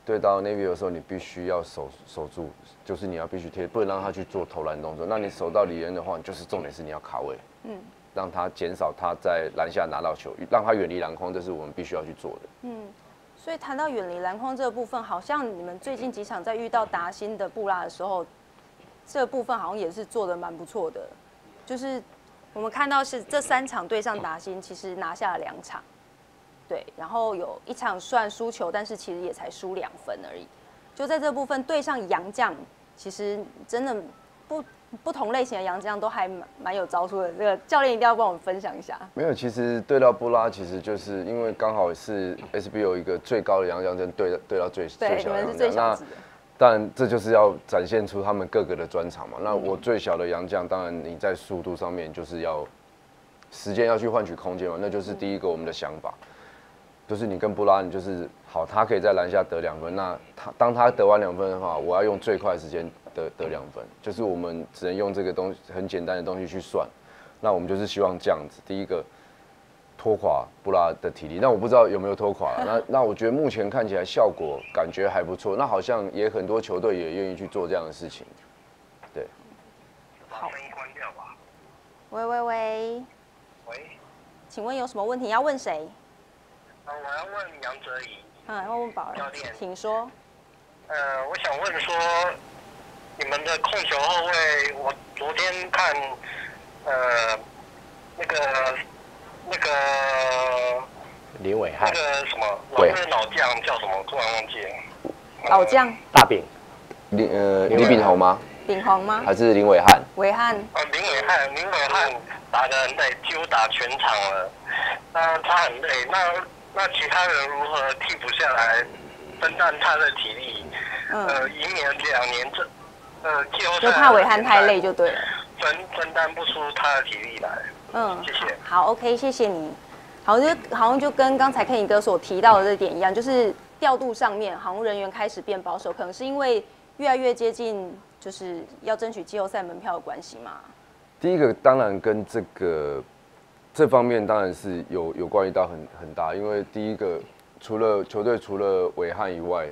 对到 Navy 的时候，你必须要守住，就是你要必须贴，不能让他去做投篮动作。那你守到李恩的话，就是重点是你要卡位，让他减少他在篮下拿到球，让他远离篮筐，这是我们必须要去做的。 所以谈到远离篮筐这个部分，好像你们最近几场在遇到达欣的布拉的时候，这个部分好像也是做得蛮不错的。就是我们看到是这3场对上达欣，其实拿下了2场，对，然后有1场算输球，但是其实也才输2分而已。就在这部分对上洋将，其实真的不同类型的洋将都还蛮有招数的。这个教练一定要帮我们分享一下。 没有，其实对到布拉，其实就是因为刚好是 SB 有一个最高的洋将针对到最小的洋将， 你们是最小只的。 但这就是要展现出他们各个的专长嘛。那我最小的洋将，当然你在速度上面就是要时间要去换取空间嘛，那就是第一个我们的想法，就是你跟布拉，你就是好，他可以在篮下得2分，那当他得完2分的话，我要用最快的时间得2分，就是我们只能用这个东西很简单的东西去算。那我们就是希望这样子，第一个拖垮布拉的体力，那我不知道有没有拖垮了。那我觉得目前看起来效果感觉还不错，那好像也很多球队也愿意去做这样的事情。对。 把声音关掉吧。 喂，请问有什么问题要问谁？ 我要问杨哲仪。 要问宝儿教练， 请说。 我想问说，你们的控球后卫，我昨天看，那个林伟汉， 那个什么老将叫什么？突然忘记了。 老将大饼， 李炳宏吗？ 炳宏吗？ 还是林伟汉？ 伟汉。 林伟汉打得很累，几乎打全场了。那他很累，那其他人如何替补下来，分担他的体力？以免2年季后赛就怕伟汉太累就对了。 分担不出他的体力来。谢谢。 好 ，OK， 谢谢你。好像就跟刚才Kenny哥所提到的这点一样，就是调度上面，航务人员开始变保守，可能是因为越来越接近，就是要争取季后赛门票的关系嘛。 第一个当然跟这方面当然是有关于到很大，因为第一个除了伟汉以外，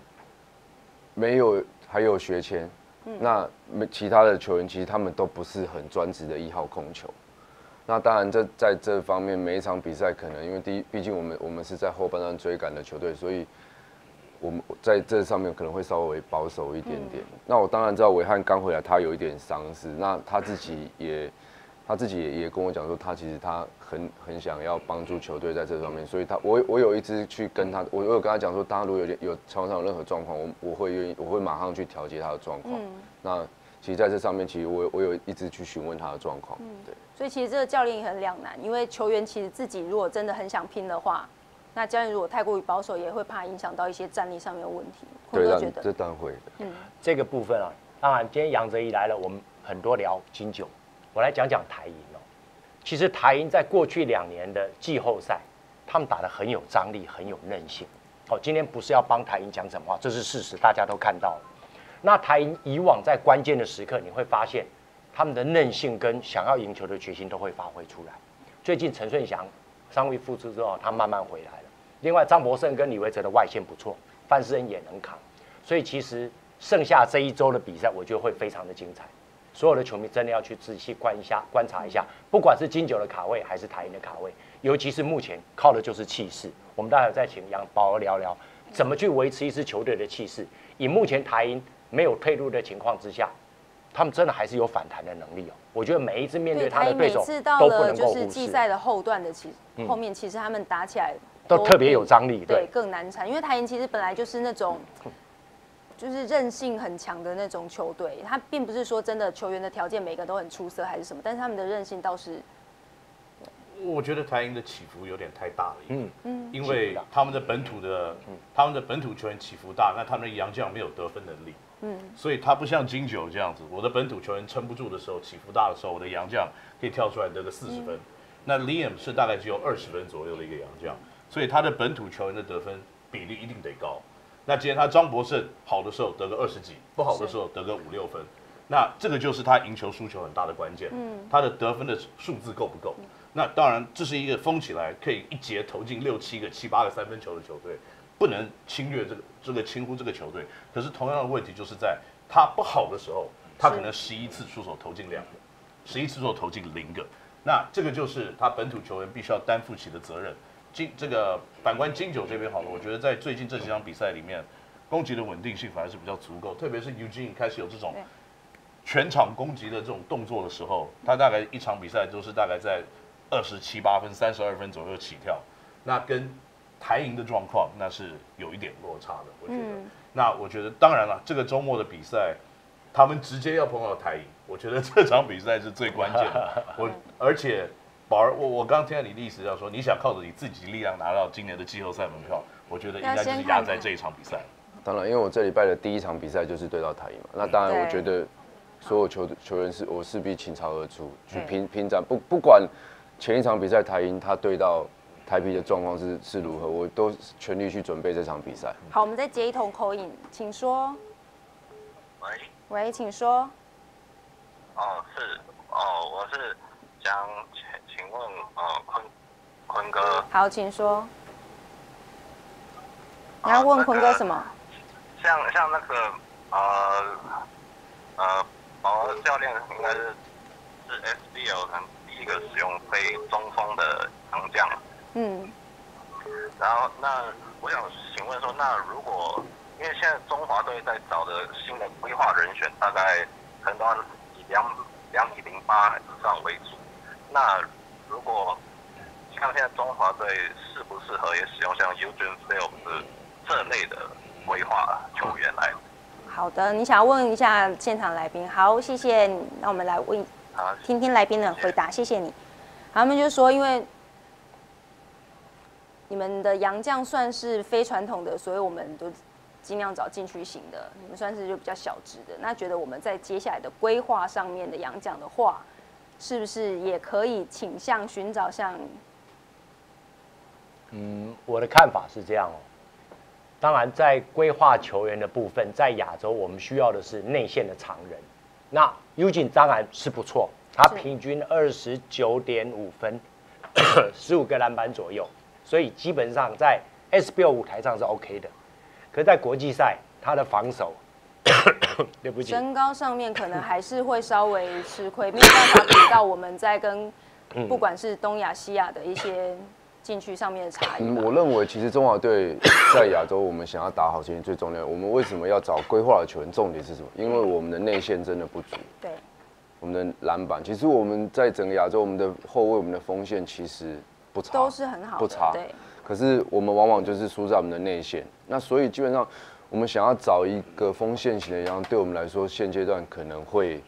还有学谦，那其他的球员其实他们都不是很专职的1号控球。那当然在这方面每一场比赛可能因为毕竟我们是在后半段追赶的球队，所以我们在这上面可能会稍微保守一点点。那我当然知道伟汉刚回来，他有一点伤势，那他自己也跟我讲说，他其实他很想要帮助球队在这方面，所以我有一直去跟他，我有跟他讲说，他如果有场上有任何状况，我会马上去调节他的状况。那其实在这上面，其实我有一直去询问他的状况。对。 所以其实这个教练也很两难，因为球员其实自己如果真的很想拼的话，那教练如果太过于保守，也会怕影响到一些战力上面的问题。 对，这当然会的。 这个部分啊，当然今天杨哲仪来了，我们很多聊金九，我来讲讲台银哦。其实台银在过去2年的季后赛，他们打得很有张力，很有韧性。今天不是要帮台银讲什么话，这是事实，大家都看到了。那台银以往在关键的时刻，你会发现他们的韧性跟想要赢球的决心都会发挥出来。最近陈顺祥伤愈复出之后，他慢慢回来了。另外，张博胜跟李维哲的外线不错，范思恩也能扛，所以其实剩下这1周的比赛，我觉得会非常的精彩。所有的球迷真的要去仔细观察一下，不管是金九的卡位还是台银的卡位，尤其是目前靠的就是气势。我们待会再请杨宝儿聊聊怎么去维持一支球队的气势。以目前台银没有退路的情况之下，他们真的还是有反弹的能力哦。我觉得每一次面对他的对手都不能够忽视。 就是季赛的后段的后面，其实他们打起来都特别有张力， 对，更难缠。因为台银其实本来就是那种就是韧性很强的那种球队，他并不是说真的球员的条件每个都很出色还是什么，但是他们的韧性倒是。 我觉得台银的起伏有点太大了，因为他们的本土球员起伏大，那他们的洋将没有得分能力，所以他不像金九这样子，我的本土球员撑不住的时候，起伏大的时候，我的洋将可以跳出来得个40分，那 Liam 是大概只有20分左右的一个洋将，所以他的本土球员的得分比例一定得高。那今天他张博胜好的时候得个20几，不好的时候得个5、6分，那这个就是他赢球输球很大的关键，他的得分的数字够不够？那当然，这是一个封起来可以一节投进6、7个、7、8个3分球的球队， 不能侵略轻忽这个球队。可是同样的问题就是在他不好的时候，他可能11次出手投进2个，11次出手投进0个。那这个就是他本土球员必须要担负起的责任。这个反观金九这边好了，我觉得在最近这几场比赛里面，攻击的稳定性反而是比较足够，特别是 Eugene 开始有这种全场攻击的这种动作的时候，他大概一场比赛都是大概在27、8分、32分左右起跳，那跟台银的状况那是有一点落差的，我觉得。那我觉得当然了，这个周末的比赛，他们直接要碰到台银，我觉得这场比赛是最关键的。而且。宝儿，我刚听到你的意思，要说你想靠着你自己力量拿到今年的季后赛门票，我觉得应该就是压在这一场比赛。 当然，因为我这礼拜的第一场比赛就是对到台银嘛，那当然我觉得所有球员我势必倾巢而出去拼战，不管前一场比赛台银他对到台啤的状况是如何，我都全力去准备这场比赛。 好，我们再接一通口音，请说。喂，请说。 我是想请问坤哥。 好，请说。你要问坤哥什么？ 像那个宝儿教练应该是 SBL 可能第一个使用非中锋的洋将。然后那我想请问说，那如果因为现在中华队在找的新的规划人选，大概可能都要以2.08米以上为主。那如果像现在中华队适不适合也使用像 Eugene Phelps 这类的规划球员来？ 好的，你想要问一下现场来宾。好，谢谢你。那我们来听听来宾的回答，谢谢你。他们就说，因为你们的洋将算是非传统的，所以我们都尽量找禁区型的。你们算是就比较小只的，那觉得我们在接下来的规划上面的洋将的话，是不是也可以倾向寻找像？ 我的看法是这样哦。当然，在规划球员的部分，在亚洲我们需要的是内线的常人。那 Eugene 当然是不错，他平均29.5分，15个篮板左右，所以基本上在 SBL 舞台上是 OK 的。可是在国际赛，他的防守，对不起， 身高上面可能还是会稍微吃亏，没有办法比到我们在跟不管是东亚、西亚的一些禁区上面的差异。 我认为其实中华队在亚洲，我们想要打好，其实最重要的，我们为什么要找规划的球员？重点是什么？因为我们的内线真的不足。 对。 我们的篮板，其实我们在整个亚洲，我们的后卫、我们的锋线其实不差， 都是很好的， 不差。 对。 可是我们往往就是输在我们的内线，那所以基本上我们想要找一个锋线型的洋，对我们来说现阶段可能会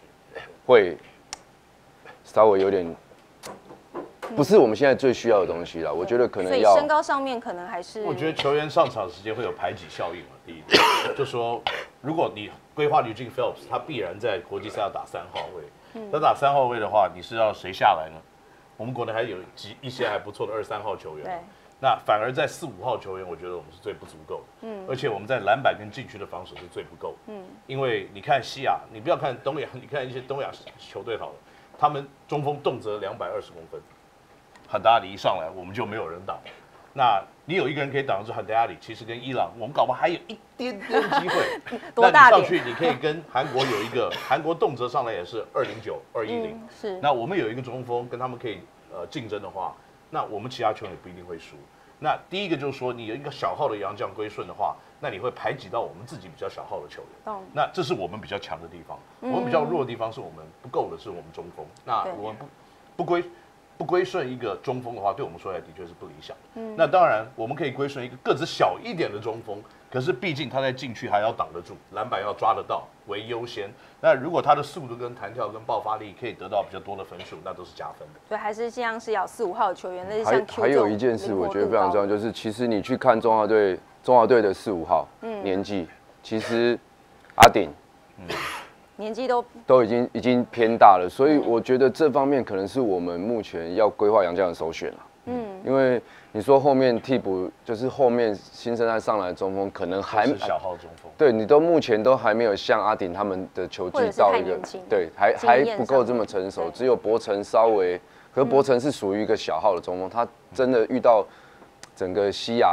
稍微有点不是我们现在最需要的东西啦。我觉得可能要， 所以身高上面可能还是， 我觉得球员上场时间会有排挤效应嘛。第一点，就说如果你规划Eugene Phelps，他必然在国际赛要打3号位，他打3号位的话，你是要谁下来呢？我们国内还有一些还不错的2、3号球员。 对。 那反而在4、5号球员，我觉得我们是最不足够的。而且我们在篮板跟禁区的防守是最不够的。因为你看西亚，你不要看东亚，你看一些东亚球队好了，他们中锋动辄220公分，汉达里一上来，我们就没有人挡。那你有一个人可以挡得住汉达里，其实跟伊朗，我们搞不好还有一点点机会。 多大点？ 那你上去，你可以跟韩国有一个，韩国动辄上来也是209、210。 是。 那我们有一个中锋，跟他们可以竞争的话。那我们其他球员也不一定会输。那第一个就是说，你有一个小号的洋将归顺的话，那你会排挤到我们自己比较小号的球员。那这是我们比较强的地方。我们比较弱的地方是我们不够的是我们中锋。那我们不归顺一个中锋的话，对我们说来的确是不理想。那当然我们可以归顺一个个子小一点的中锋，可是毕竟他在禁区还要挡得住，篮板要抓得到为优先。那如果他的速度跟弹跳跟爆发力可以得到比较多的分数，那都是加分的。 所以还是这样是要4、5号的球员，那是像 Q 还有一件事，我觉得非常重要，就是其实你去看中华队的4、5号，年纪其实阿鼎， 年纪都已经偏大了，所以我觉得这方面可能是我们目前要规划洋将的首选了。因为你说后面替补就是后面新生代上来的中锋，可能还是小号中锋， 对你目前都还没有像阿鼎他们的球技到一个对还不够这么成熟，只有博成稍微，可是博成是属于一个小号的中锋，他真的遇到整个西亚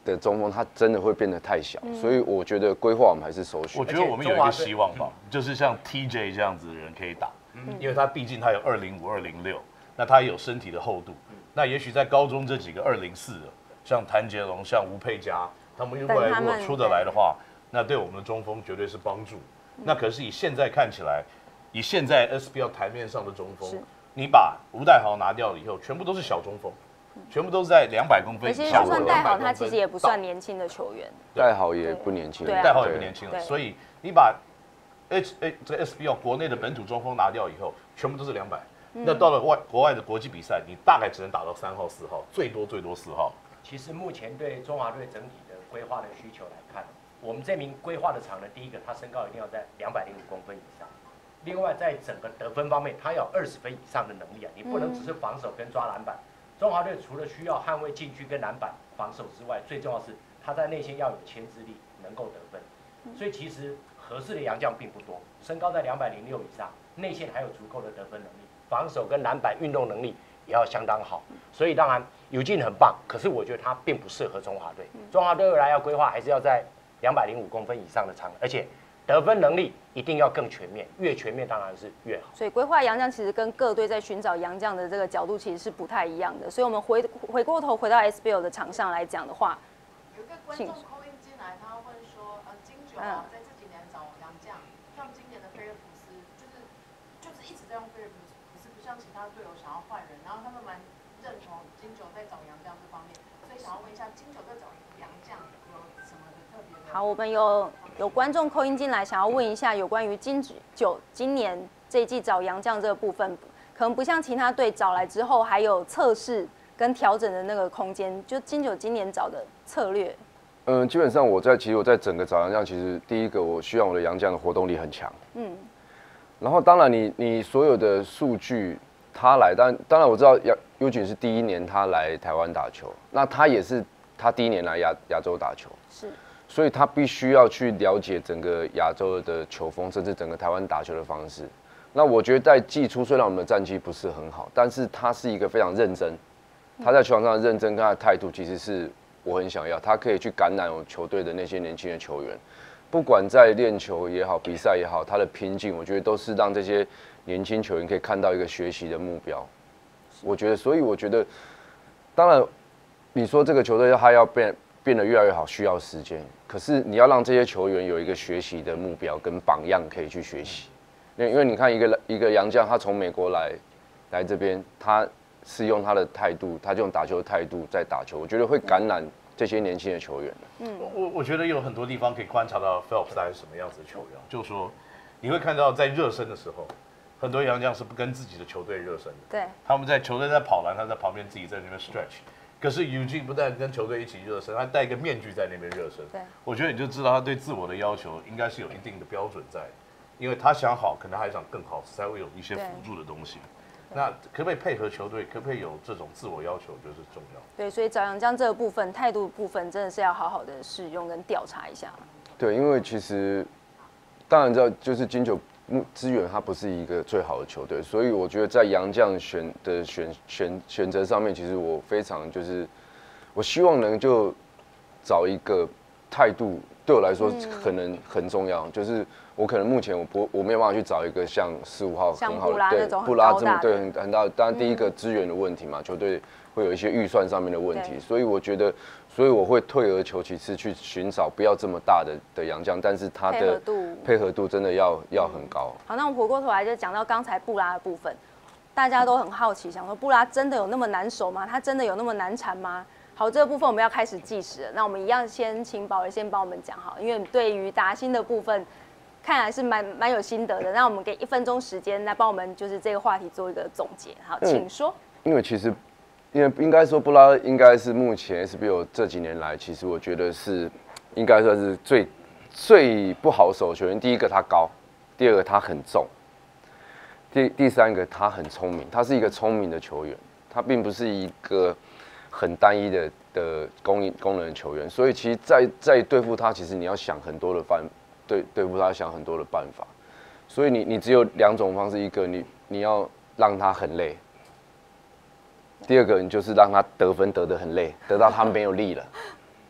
的中锋，他真的会变得太小，所以我觉得规划我们还是首选。 我觉得我们有一个希望吧，就是像 TJ 这样子的人可以打，因为他毕竟他有205、206，那他也有身体的厚度。那也许在高中这几个204的，像谭杰龙、像吴佩嘉，他们未来如果出得来的话，那对我们的中锋绝对是帮助。那可是以现在看起来，以现在 SBL 台面上的中锋，你把吴代豪拿掉了以后，全部都是小中锋。全部都是在200公分以下。 就算代豪，他其实也不算年轻的球员。 代豪也不年轻， 代豪也不年轻了。所以你把这个 SBL 国内的本土中锋拿掉以后，全部都是200。那到了国外的国际比赛，你大概只能打到3号、4号，最多4号。 其实目前对中华队整体的规划的需求来看，我们这名规划的长人，第一个他身高一定要在205公分以上。另外，在整个得分方面，他要20分以上的能力啊，你不能只是防守跟抓篮板。中华队除了需要捍卫禁区跟篮板防守之外，最重要是他在内线要有牵制力，能够得分。所以其实合适的洋将并不多，身高在206以上，内线还有足够的得分能力，防守跟篮板运动能力也要相当好。所以当然尤进很棒，可是我觉得他并不适合中华队。中华队未来要规划还是要在205公分以上的长，而且得分能力一定要更全面，越全面当然是越好。 所以规划洋将其实跟各队在寻找洋将的这个角度其实是不太一样的。所以我们回过头回到 SBL 的场上来讲的话， 有一个观众扣音进来，他问说，金九啊，在这几年找洋将，像今年的菲尔普斯，就是一直在用菲尔普斯，不像其他队友想要换人，然后他们蛮认同金九在找洋将这方面，所以想要问一下，金九在找洋将有什么的特别的？ 好，我们有观众扣音进来，想要问一下有关于金九今年这一季找洋将这个部分，可能不像其他队找来之后还有测试跟调整的那个空间，就金九今年找的策略。 基本上我在整个找洋将，其实第一个我希望我的洋将的活动力很强。然后当然你所有的数据他来，当然我知道优俊是第1年他来台湾打球，那他也是他第1年来亚洲打球。 是。 所以他必须要去了解整个亚洲的球风，甚至整个台湾打球的方式。那我觉得在季初虽然我们的战绩不是很好，但是他是一个非常认真，他在球场上的认真跟他的态度，其实是我很想要。他可以去感染我球队的那些年轻的球员，不管在练球也好，比赛也好，他的拼劲，我觉得都是让这些年轻球员可以看到一个学习的目标。所以我觉得，当然你说这个球队他要变得越来越好，需要时间。可是你要让这些球员有一个学习的目标跟榜样可以去学习。因为你看一个洋将，他从美国来这边，他是用他的态度，他就用打球的态度在打球，我觉得会感染这些年轻的球员。 我觉得有很多地方可以观察到 Phelps 大概是什么样子的球员，就是说你会看到在热身的时候，很多洋将是不跟自己的球队热身的， 对， 他们在球队在跑篮，他在旁边自己在那边 stretch。可是 Eugene 不但跟球队一起热身，他戴一个面具在那边热身。对，我觉得你就知道他对自我的要求应该是有一定的标准在，因为他想好，可能还想更好，才会有一些辅助的东西。那可不可以配合球队？可不可以有这种自我要求，就是重要。 对，所以找洋将这个部分，态度部分真的是要好好的使用跟调查一下。 对，因为其实当然知道，就是金九资源它不是一个最好的球队，所以我觉得在洋将选择上面，其实我非常就是我希望能就找一个态度，对我来说可能很重要。就是我可能目前我没有办法去找一个像15号很好的，对布拉这么对很大。当然第一个资源的问题嘛，球队会有一些预算上面的问题，所以我觉得。所以我会退而求其次去寻找不要这么大的洋将，但是他的配合度真的要很高。 好，那我们回过头来就讲到刚才布拉的部分，大家都很好奇，想说布拉真的有那么难守吗？他真的有那么难缠吗？好，这个部分我们要开始计时了。那我们一样先请宝儿先帮我们讲好，因为对于达新的部分看来是蛮有心得的。那我们给1分钟时间来帮我们就是这个话题做一个总结。好，请说。 因为其实。因为应该说布拉应该是目前 SBL 这几年来，其实我觉得是应该算是最不好守的球员。第一个他高，第二个他很重，第三个他很聪明，他是一个聪明的球员，他并不是一个很单一的功能的球员。所以其实在对付他，其实你要想很多的对付他想很多的办法。所以你只有2种方式，一个你要让他很累。第二个，你就是让他得分得很累，得到他没有力了。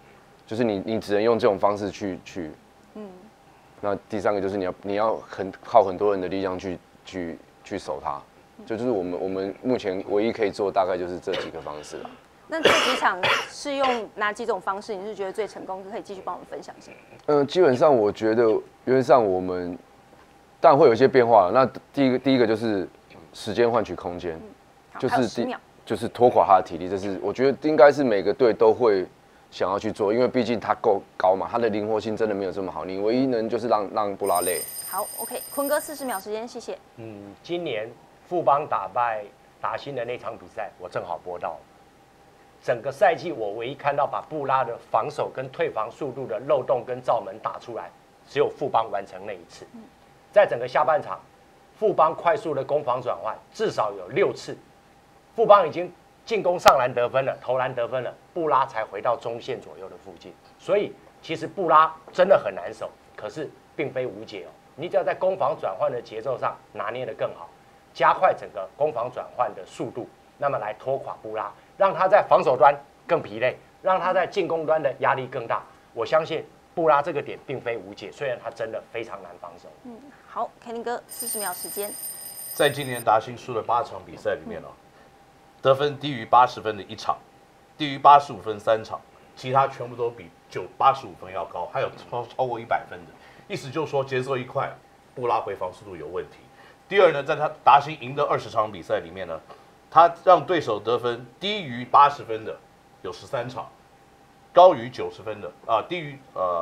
就是你只能用这种方式去。那第3个就是你要靠很多人的力量去守它，就是我们目前唯一可以做大概就是这几个方式了。 那这几场是用哪几种方式？你是觉得最成功，可以继续帮我们分享一下？ 基本上我觉得原则上我们当然会有一些变化了。那第一个就是时间换取空间，就是拖垮他的体力，这是我觉得应该是每个队都会想要去做，因为毕竟他够高嘛，他的灵活性真的没有这么好，你唯一能就是让布拉累。 好 ，OK， 坤哥40秒时间，谢谢。 今年富邦打败达欣的那场比赛，我正好播到了。整个赛季，我唯一看到把布拉的防守跟退防速度的漏洞跟罩门打出来，只有富邦完成那一次。在整个下半场，富邦快速的攻防转换至少有6次，富邦已经进攻上篮得分了，投篮得分了，布拉才回到中线左右的附近。所以其实布拉真的很难守，可是并非无解哦。你只要在攻防转换的节奏上拿捏得更好，加快整个攻防转换的速度，那么来拖垮布拉。让他在防守端更疲累，让他在进攻端的压力更大。我相信布拉这个点并非无解，虽然他真的非常难防守。 好，Kenny 哥40秒时间。 在今年达欣输了8场比赛里面得分低于80分的1场，低于85分3场，其他全部都比85分要高，还有超过100分的。意思就是说节奏一快，布拉回防速度有问题。第二呢，在他达欣赢的20场比赛里面呢，他让对手得分低于80分的有13场，高于90分的低于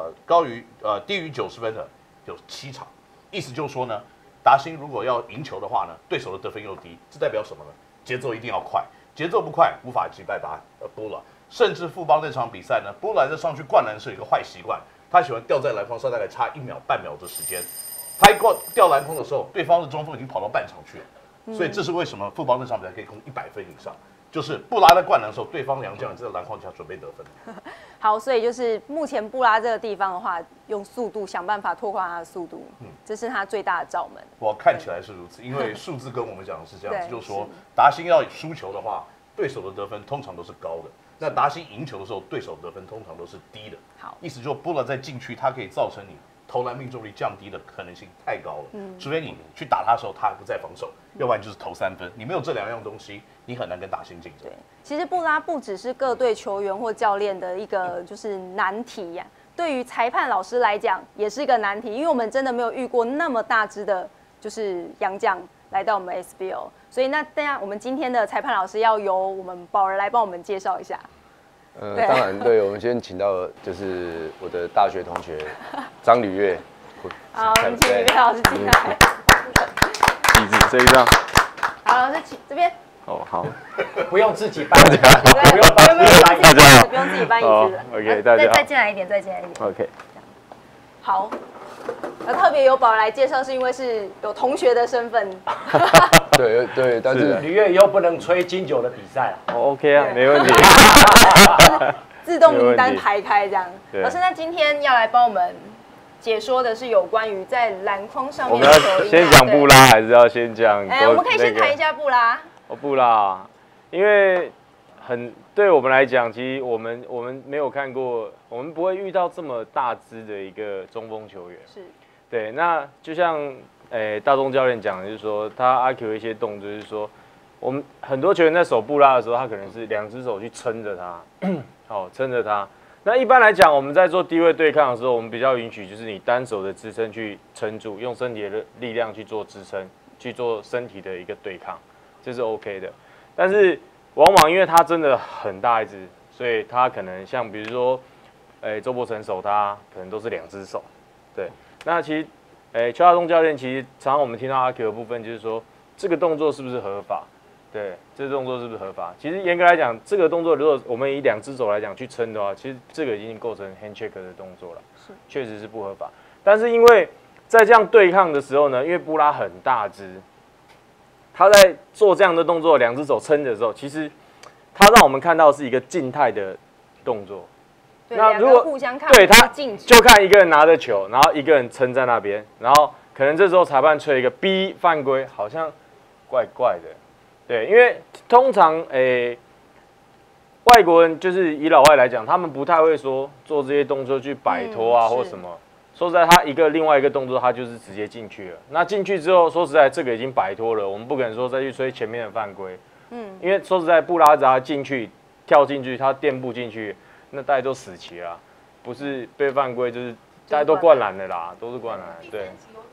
90分的有7场。意思就是说呢，达欣如果要赢球的话呢，对手的得分又低，这代表什么呢？节奏一定要快，节奏不快无法击败布拉。甚至富邦那场比赛呢，布拉在上去灌篮是有一个坏习惯，他喜欢吊在篮筐上，大概差1秒半秒的时间。他一吊篮筐的时候，对方的中锋已经跑到半场去了。所以这是为什么富邦那场比赛可以攻100分以上，就是布拉在灌篮的时候，对方洋将在篮筐底下准备得分。 好，所以就是目前布拉这个地方的话，用速度想办法拖垮他的速度，这是他最大的罩门。 我看起来是如此，因为数字跟我们讲的是这样子，就是说达欣要输球的话，对手的得分通常都是高的；那达欣赢球的时候，对手得分通常都是低的。 好， 意思就是布拉在禁区，它可以造成你投篮命中率降低的可能性太高了。除非你去打他的时候，他不在防守，要不然就是投3分。你没有这2样东西，你很难跟达欣竞争。 对，其实布拉不只是各队球员或教练的一个就是难题呀，对于裁判老师来讲也是一个难题，因为我们真的没有遇过那么大只的，就是洋将来到我们 SBL， 所以那等下我们今天的裁判老师要由我们宝儿来帮我们介绍一下。 当然，对，我们今天请到就是我的大学同学张吕岳。 好，我们请吕岳老师进来。 椅子这一张。 好，老师请这边。 哦，好。 不用自己搬，不用大家好，不用自己搬椅子。 OK， 大家好。 再进来一点，再进来一点。 OK。 好。特别由宝儿来介绍，是因为是有同学的身份。 对，但是吕岳以后不能吹金酒的比赛了。 OK 啊，没问题。 自动名单排开这样。老师，那今天要来帮我们解说的是有关于在篮筐上面的球。 我们要先讲布拉，还是要先讲？ 我们可以先谈一下布拉。 布拉，因为对我们来讲，其实我们没有看过，我们不会遇到这么大只的一个中锋球员。 是。对， 那就像大东教练讲的，就是说他阿 Q 一些动作，就是说我们很多球员在守布拉的时候，他可能是2只手去撑着他，撑着他。那一般来讲，我们在做低位对抗的时候，我们比较允许就是你单手的支撑去撑住，用身体的力量去做支撑，去做身体的一个对抗，这是 OK 的。但是往往因为他真的很大一只，所以他可能像比如说，周伯成守他可能都是2只手，对。那其实，邱亚东教练其实常常我们听到阿 Q 的部分就是说，这个动作是不是合法？对，这个动作是不是合法？其实严格来讲，这个动作如果我们以2只手来讲去撑的话，其实这个已经构成 hand check 的动作了，确实是不合法。但是因为在这样对抗的时候呢，因为布拉很大只，他在做这样的动作，2只手撑的时候，其实他让我们看到是一个静态的动作。 那如果互相看， 对他就看一个人拿着球，然后一个人撑在那边，然后可能这时候裁判吹一个 B 犯规，好像怪怪的。对，因为通常外国人就是以老外来讲，他们不太会说做这些动作去摆脱啊或什么。说实在，他另外一个动作，他就是直接进去了。那进去之后，说实在，这个已经摆脱了，我们不可能说再去吹前面的犯规。因为说实在，布拉扎进去跳进去，他垫步进去，那大家都死棋了，不是被犯规就是大家都灌篮的啦，都是灌篮。对。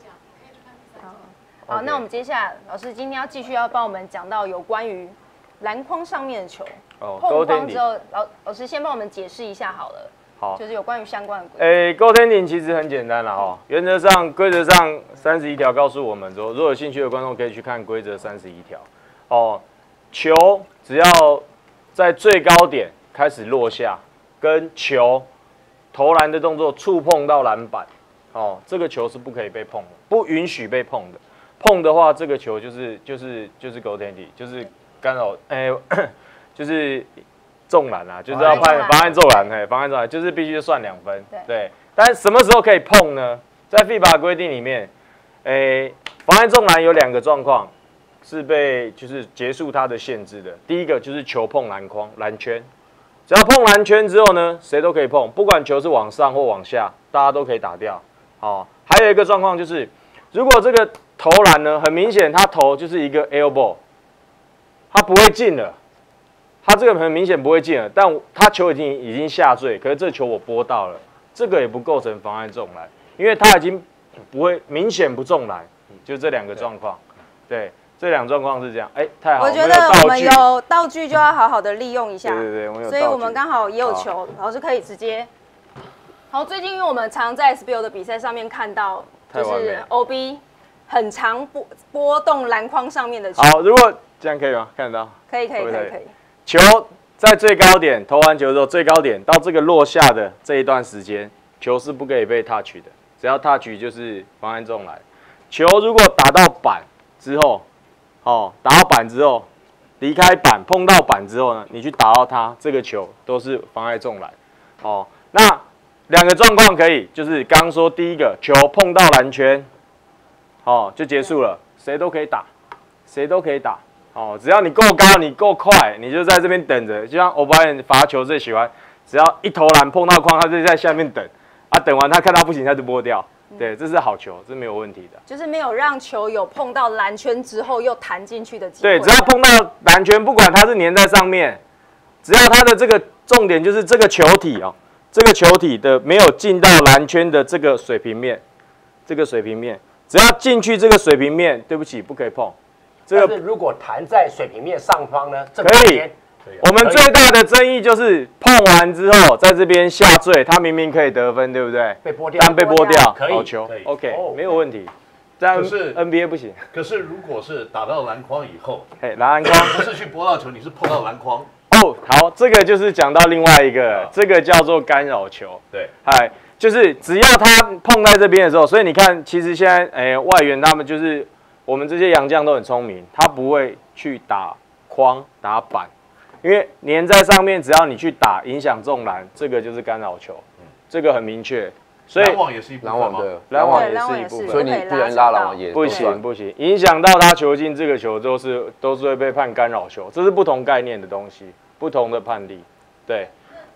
好，那我们接下来老师今天继续要帮我们讲到有关于篮筐上面的球。碰框之后，老师先帮我们解释一下好了。好，就是有关于相关的规则。 goaltending 其实很简单啦哈，原则上规则上31条告诉我们说，如果有兴趣的观众可以去看规则31条。哦，球只要在最高点开始落下，跟球投篮的动作触碰到篮板，哦，这个球是不可以被碰的，不允许被碰的。碰的话，这个球就是 goaltending， 就是干扰，就是中篮啊，就是要判妨碍中篮，妨碍中篮就是必须算2分。对，但是什么时候可以碰呢？在 FIBA 规定里面，妨碍中篮有2个状况是被就是结束它的限制的。第一个就是球碰篮圈，只要碰篮圈之后呢，谁都可以碰，不管球是往上或往下，大家都可以打掉。好，还有一个状况就是，如果这个投篮呢，很明显他投就是一个 elbow， 他不会进了。他这个很明显不会进了，但他球已经下坠，可是这球我拨到了，这个也不构成妨碍中篮，因为他已经不会明显不中篮，就这2个状况。对，这2状况是这样。太好了， 我觉得我们有道具就要好好的利用一下。 对，我们有道具。 所以我们刚好也有球，老师可以直接。好，最近因为我们常在 SBL 的比赛上面看到，就是 OB 很常波动篮筐上面的球。 好，如果这样可以吗？看得到？ 可以。 球在最高点投完球之后，最高点到这个落下的这一段时间，球是不可以被 touch 的。只要 touch 就是妨碍中篮。球如果打到板之后，打到板之后，离开板碰到板之后呢，你去打到它，这个球都是妨碍中篮。那2个状况可以，就是刚说第一个球碰到篮圈，就结束了，谁都可以打，只要你够高，你够快，你就在这边等着。就像O'Brien罚球最喜欢，只要一投篮碰到框，他就在下面等，等完他看他不行，他就拨掉。对，这是好球，这没有问题的。 就是没有让球有碰到篮圈之后又弹进去的机对， 会。 只要碰到篮圈，不管它是粘在上面，只要它的这个重点就是这个球体这个球体的没有进到篮圈的这个水平面，只要进去这个水平面，对不起，不可以碰。 但是如果弹在水平面上方呢？ 可以。我们最大的争议就是碰完之后，在这边下坠，他明明可以得分，对不对？ 被拨掉， 但被拨掉， 可以。 好球 ，OK， 没有问题。但是 NBA 不行。 可是如果是打到篮筐以后， 篮筐不是去拨到球，你是碰到篮筐。 好，这个就是讲到另外一个，这个叫做干扰球。 对， 就是只要他碰在这边的时候，所以你看，其实现在外援他们就是我们这些洋将都很聪明，他不会去打框打板，因为粘在上面，只要你去打影响中篮，这个就是干扰球，这个很明确。所以篮网也是一部分吗？ 篮网也是一部分， 所以你不能拉篮网也不行，影响到他球进这个球都是会被判干扰球，这是不同概念的东西，不同的判例。对。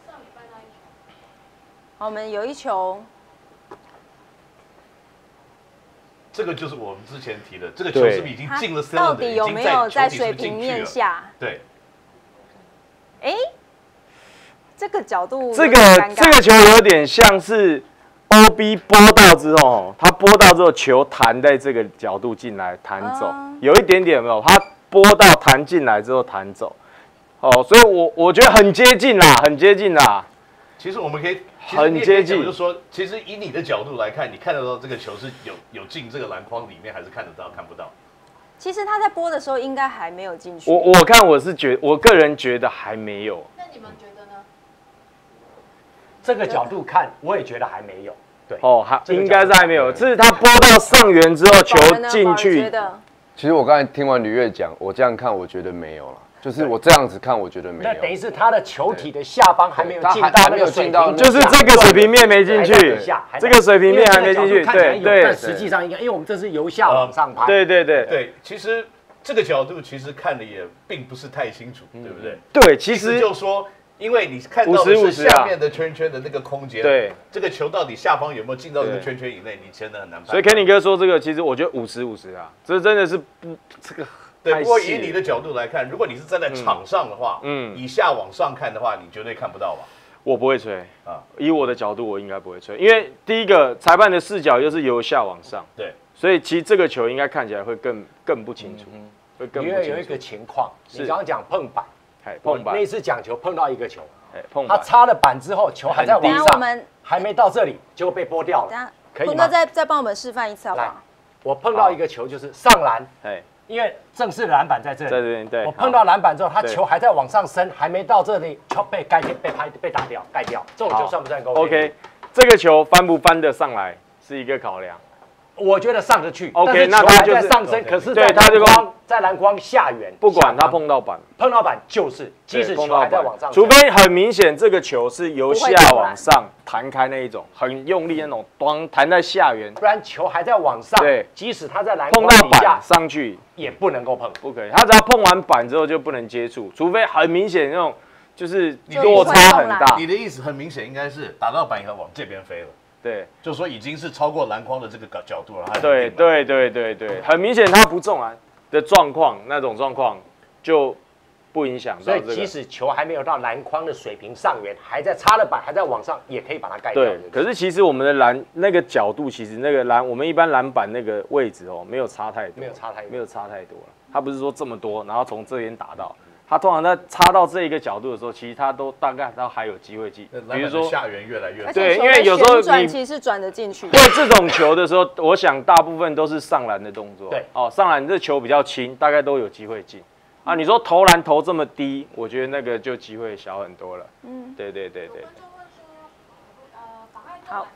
好，我们有一球。 这个就是我们之前提的，这个球是不是已经进了3 到底有没有在水平面下？ 对。 哎，这个角度， 这个球有点像是 OB 拨到之后，他拨到之后球弹在这个角度进来弹走，有一点点没有，他拨到弹进来之后弹走。所以我觉得很接近啦，很接近啦。 其实我们可以很接近， 就是说，其实以你的角度来看，你看得到这个球是有进这个篮筐里面，还是看得到看不到？ 其实他在播的时候应该还没有进去。 我看我个人觉得还没有。 那你们觉得呢？ 这个角度看，我也觉得还没有。对， 应该是还没有，这是他拨到上缘之后球进去。 其实我刚才听完吕越讲，我这样看，我觉得没有了。就是我这样子看，我觉得没有。 那等于是他的球体的下方还没有进到那个水平， 就是这个水平面没进去，这个水平面还没进去。对， 但实际上应该，因为我们这是由下往上拍。 对， 其实这个角度其实看的也并不是太清楚，对不对？ 对，其实就是说因为你看到的是下面的圈圈的那个空间， 对， 这个球到底下方有没有进到这个圈圈以内，你真的很难判断。 所以 Kenny 哥说这个，其实我觉得50-50啊，这真的是不这个。 对，不过以你的角度来看，如果你是站在场上的话，以下往上看的话，你绝对看不到吧？ 我不会吹啊，以我的角度，我应该不会吹，因为第一个裁判的视角又是由下往上， 对， 所以其实这个球应该看起来会更不清楚，会更不清楚。 因为有一个情况，你刚刚讲碰板， 碰板， 那一次讲球碰到一个球， 碰板， 他擦了板之后，球还在往上， 我们还没到这里，结果被拨掉了，可以吗？ 坤哥再帮我们示范一次好不好？ 我碰到一个球就是上篮，因为正式的篮板在这里， 在这边，对。 我碰到篮板之后，他球还在往上升，还没到这里，球被打掉，盖掉，这种球算不算 OK？ 这个球翻不翻得上来是一个考量。 我觉得上得去 ，OK， 那他就在上升，可是在篮筐下缘， 不管他碰到板就是，即使球还在往上， 除非很明显这个球是由下往上弹开那一种，很用力那种，弹在下缘， 不然球还在往上， 对， 即使他在篮筐碰到板上去也不能够碰， 不可以，他只要碰完板之后就不能接触，除非很明显那种就是落差很大。 你的意思很明显应该是打到板以后往这边飞了。 对， 就说已经是超过篮筐的这个角度了。 对，很明显他不中篮的状况，那种状况就不影响到所以即使球还没有到篮筐的水平上缘，还在插了板，还在往上，也可以把它盖掉。 对，可是其实我们的篮那个角度，其实那个篮我们一般篮板那个位置哦，没有差太多，没有差太多了。他不是说这么多，然后从这边打到。他通常在插到这一个角度的时候，其实他都大概都还有机会进，比如说下缘越来越对，因为有时候你其实是转得进去。 对这种球的时候，我想大部分都是上篮的动作。 对， 上篮这球比较轻，大概都有机会进。啊，你说投篮投这么低，我觉得那个就机会小很多了。对。 好，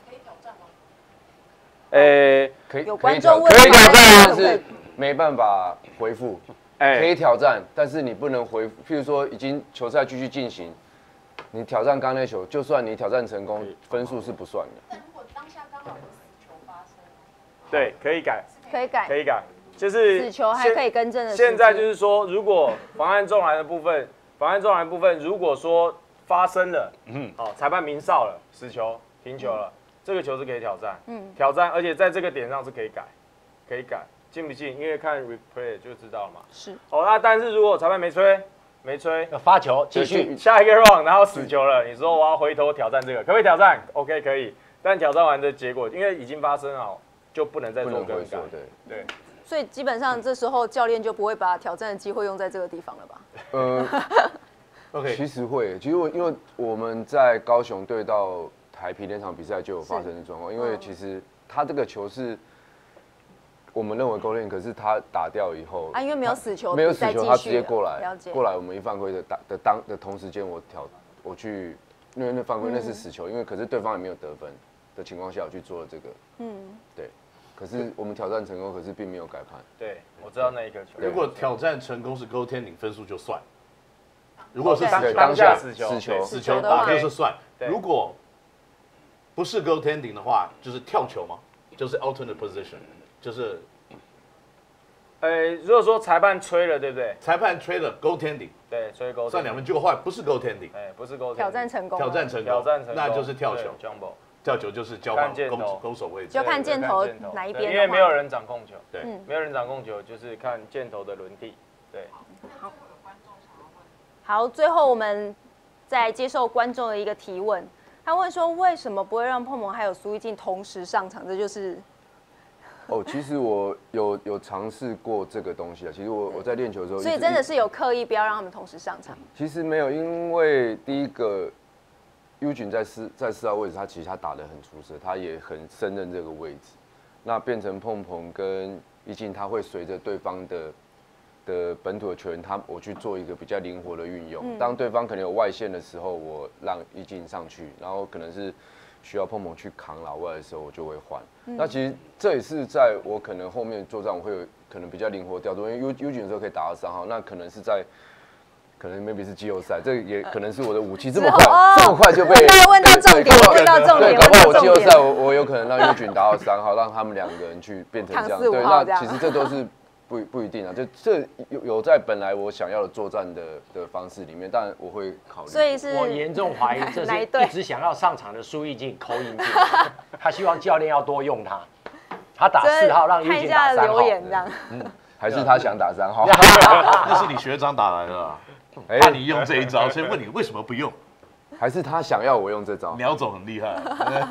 可以有观众问可以挑战，但是没办法回复。可以挑战，但是你不能回复。譬如说，已经球赛继续进行，你挑战刚那球，就算你挑战成功，分数是不算的。 但如果当下刚好有死球发生， 对，可以改，就是死球还可以更正的。 现在就是说，如果妨碍中篮的部分，如果说发生了，裁判鸣哨了，死球停球了，这个球是可以挑战，挑战，而且在这个点上是可以改。进不进？因为看 replay 就知道了嘛。是。那但是如果裁判没吹， 发球继续下一个 round， 然后死球了，你说我要回头挑战这个，可不可以挑战 ？OK， 可以。但挑战完的结果，因为已经发生了，就不能再做更改。对。 所以基本上这时候教练就不会把挑战的机会用在这个地方了吧 ？OK， 其实会。其实因为我们在高雄对到台啤那场比赛就有发生的状况，因为其实他这个球是。我们认为勾链，可是他打掉以后， 因为没有死球， 他直接过来，我们一犯规的同时间，我去，因为那犯规那是死球，因为可是对方也没有得分的情况下，我去做了这个，对，可是我们挑战成功，可是并没有改判。 对，我知道那一个球。 如果挑战成功是goaltending，分数就算；如果是当下死球打就是算。如果不是 goaltending 的话，就是跳球嘛，就是 alternate position。就是， 如果说裁判吹了，对不对？ 裁判吹了 goaltending， 对，吹 goaltending， 算2分，结果后来不是 goaltending， 不是 goaltending， 挑战成功， 那就是跳球，跳球就是交换攻守位置， 就看箭头哪一边， 因为没有人掌控球，对，没有人掌控球，就是看箭头的轮替，对。 好，最后我们再接受观众的一个提问，他问说为什么不会让碰碰还有苏奕敬同时上场？这就是。 其实我有尝试过这个东西啊。其实我在练球的时候， 所以真的是有刻意不要让他们同时上场。 其实没有，因为第一个，Eugene在4号位置，其实他打得很出色，他也很胜任这个位置。那变成碰碰跟奕敬，他会随着对方的本土的球员，我去做一个比较灵活的运用。当对方可能有外线的时候，我让奕敬上去，然后可能是。需要碰碰去扛老外的时候，我就会换。那其实这也是在我可能后面作战，我会有可能比较灵活调度，因为 Eugene 的时候可以打到3号，那可能是可能 maybe 是季后赛，这也可能是我的武器，这么快就被问到重点，问到重点， 对，搞不好我季后赛我有可能让Eugene打到3号，让他们2个人去变成这样，对，那其实这都是不一定啊，这有在本来我想要的作战的方式里面，当然我会考虑。 所以是我严重怀疑这是一直想要上场的苏奕进口音进，他希望教练要多用他，他打4号让奕进打3号。 留言这样， 还是他想打3号？ 那是你学长打来的啊，怕你用这一招，所以问你为什么不用？ 还是他想要我用这招？ 鸟总很厉害，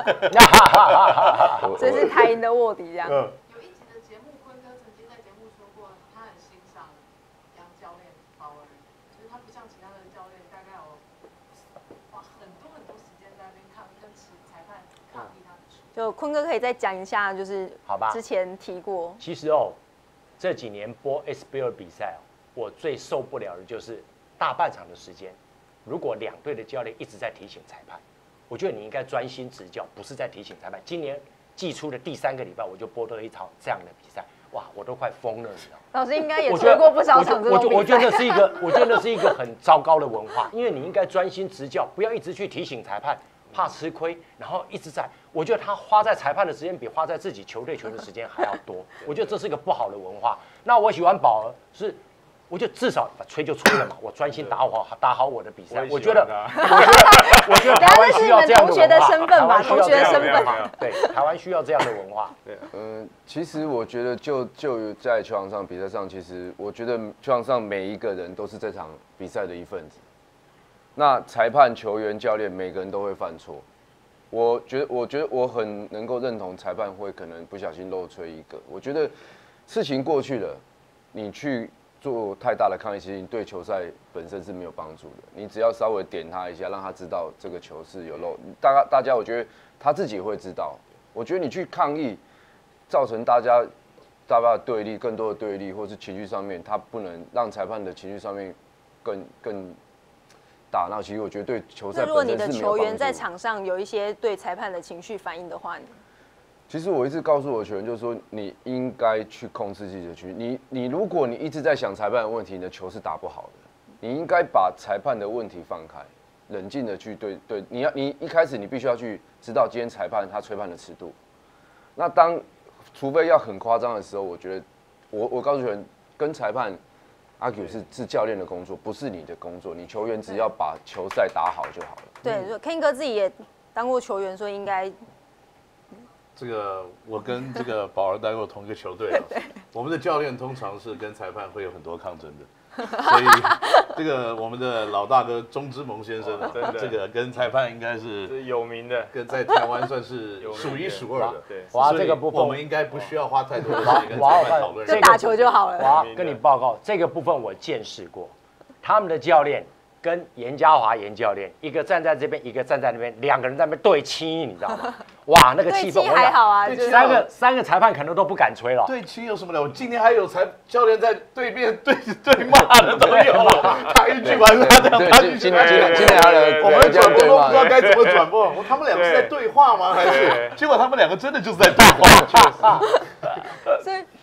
这是台银的卧底这样。 有一集的节目，坤哥曾经在节目说过，他很欣赏杨教练保尔，就是他不像其他的教练，大概有花很多时间在那边跟裁判抗议他的球。 就坤哥可以再讲一下，就是好吧， 之前提过。 其实这几年播 SBL 比赛我最受不了的就是大半场的时间。如果2队的教练一直在提醒裁判，我觉得你应该专心执教，不是在提醒裁判。今年季初的第3个礼拜，我就播了一场这样的比赛，哇，我都快疯了，你知道吗？ 老师应该也吹过不少场这种比赛。 我觉得那是一个很糟糕的文化，因为你应该专心执教，不要一直去提醒裁判，怕吃亏，然后一直在。我觉得他花在裁判的时间比花在自己球队球的时间还要多，我觉得这是一个不好的文化。那我喜欢保儿是。我就至少吹就吹了嘛，我专心打好我的比赛。我觉得台湾需要这样的文化。同学的身份吧，同学的身份。对，台湾需要这样的文化。对， 其实我觉得就在球场上比赛上，其实我觉得球场上每一个人都是这场比赛的一份子。那裁判、球员、教练，每个人都会犯错。我觉得我很能够认同裁判会可能不小心漏吹一个。我觉得事情过去了，你去做太大的抗议，其实你对球赛本身是没有帮助的。你只要稍微点他一下，让他知道这个球是有漏。大家，我觉得他自己会知道。我觉得你去抗议，造成大家的对立，更多的对立，或是情绪上面，他不能让裁判的情绪上面更大。那其实我觉得对球赛本身是没有帮助的。那如果你的球员在场上有一些对裁判的情绪反应的话， 其实我一直告诉我的球员，就是说你应该去控制自己的情绪。如果你一直在想裁判的问题，你的球是打不好的。你应该把裁判的问题放开，冷静的去对。你一开始你必须要去知道今天裁判他吹判的尺度。那除非要很夸张的时候，我觉得我告诉球员，跟裁判argue是教练的工作，不是你的工作。你球员只要把球赛打好就好了。 对，Ken 哥自己也当过球员，所以应该。 这个我跟这个保儿待过同一个球队啊，我们的教练通常是跟裁判会有很多抗争的，所以这个我们的老大哥钟之盟先生啊，这个跟裁判应该是有名的， 跟在台湾算是数1数2的。 对， 哇，这个部分我们应该不需要花太多的时间跟裁判讨论， 就打球就好了。 我要跟你报告，这个部分我见识过，他们的教练。跟严家华严教练，一个站在这边，一个站在那边，2个人在那边对七，你知道吗？哇，那个气氛还好啊， 三个裁判可能都不敢吹了。 对七有什么了？我今天还有教练在对面对骂的都有，他一句完他这样，他今天还有我们转播都不知道该怎么转播，他们2个是在对话吗？还是结果他们2个真的就是在对话？ 所以。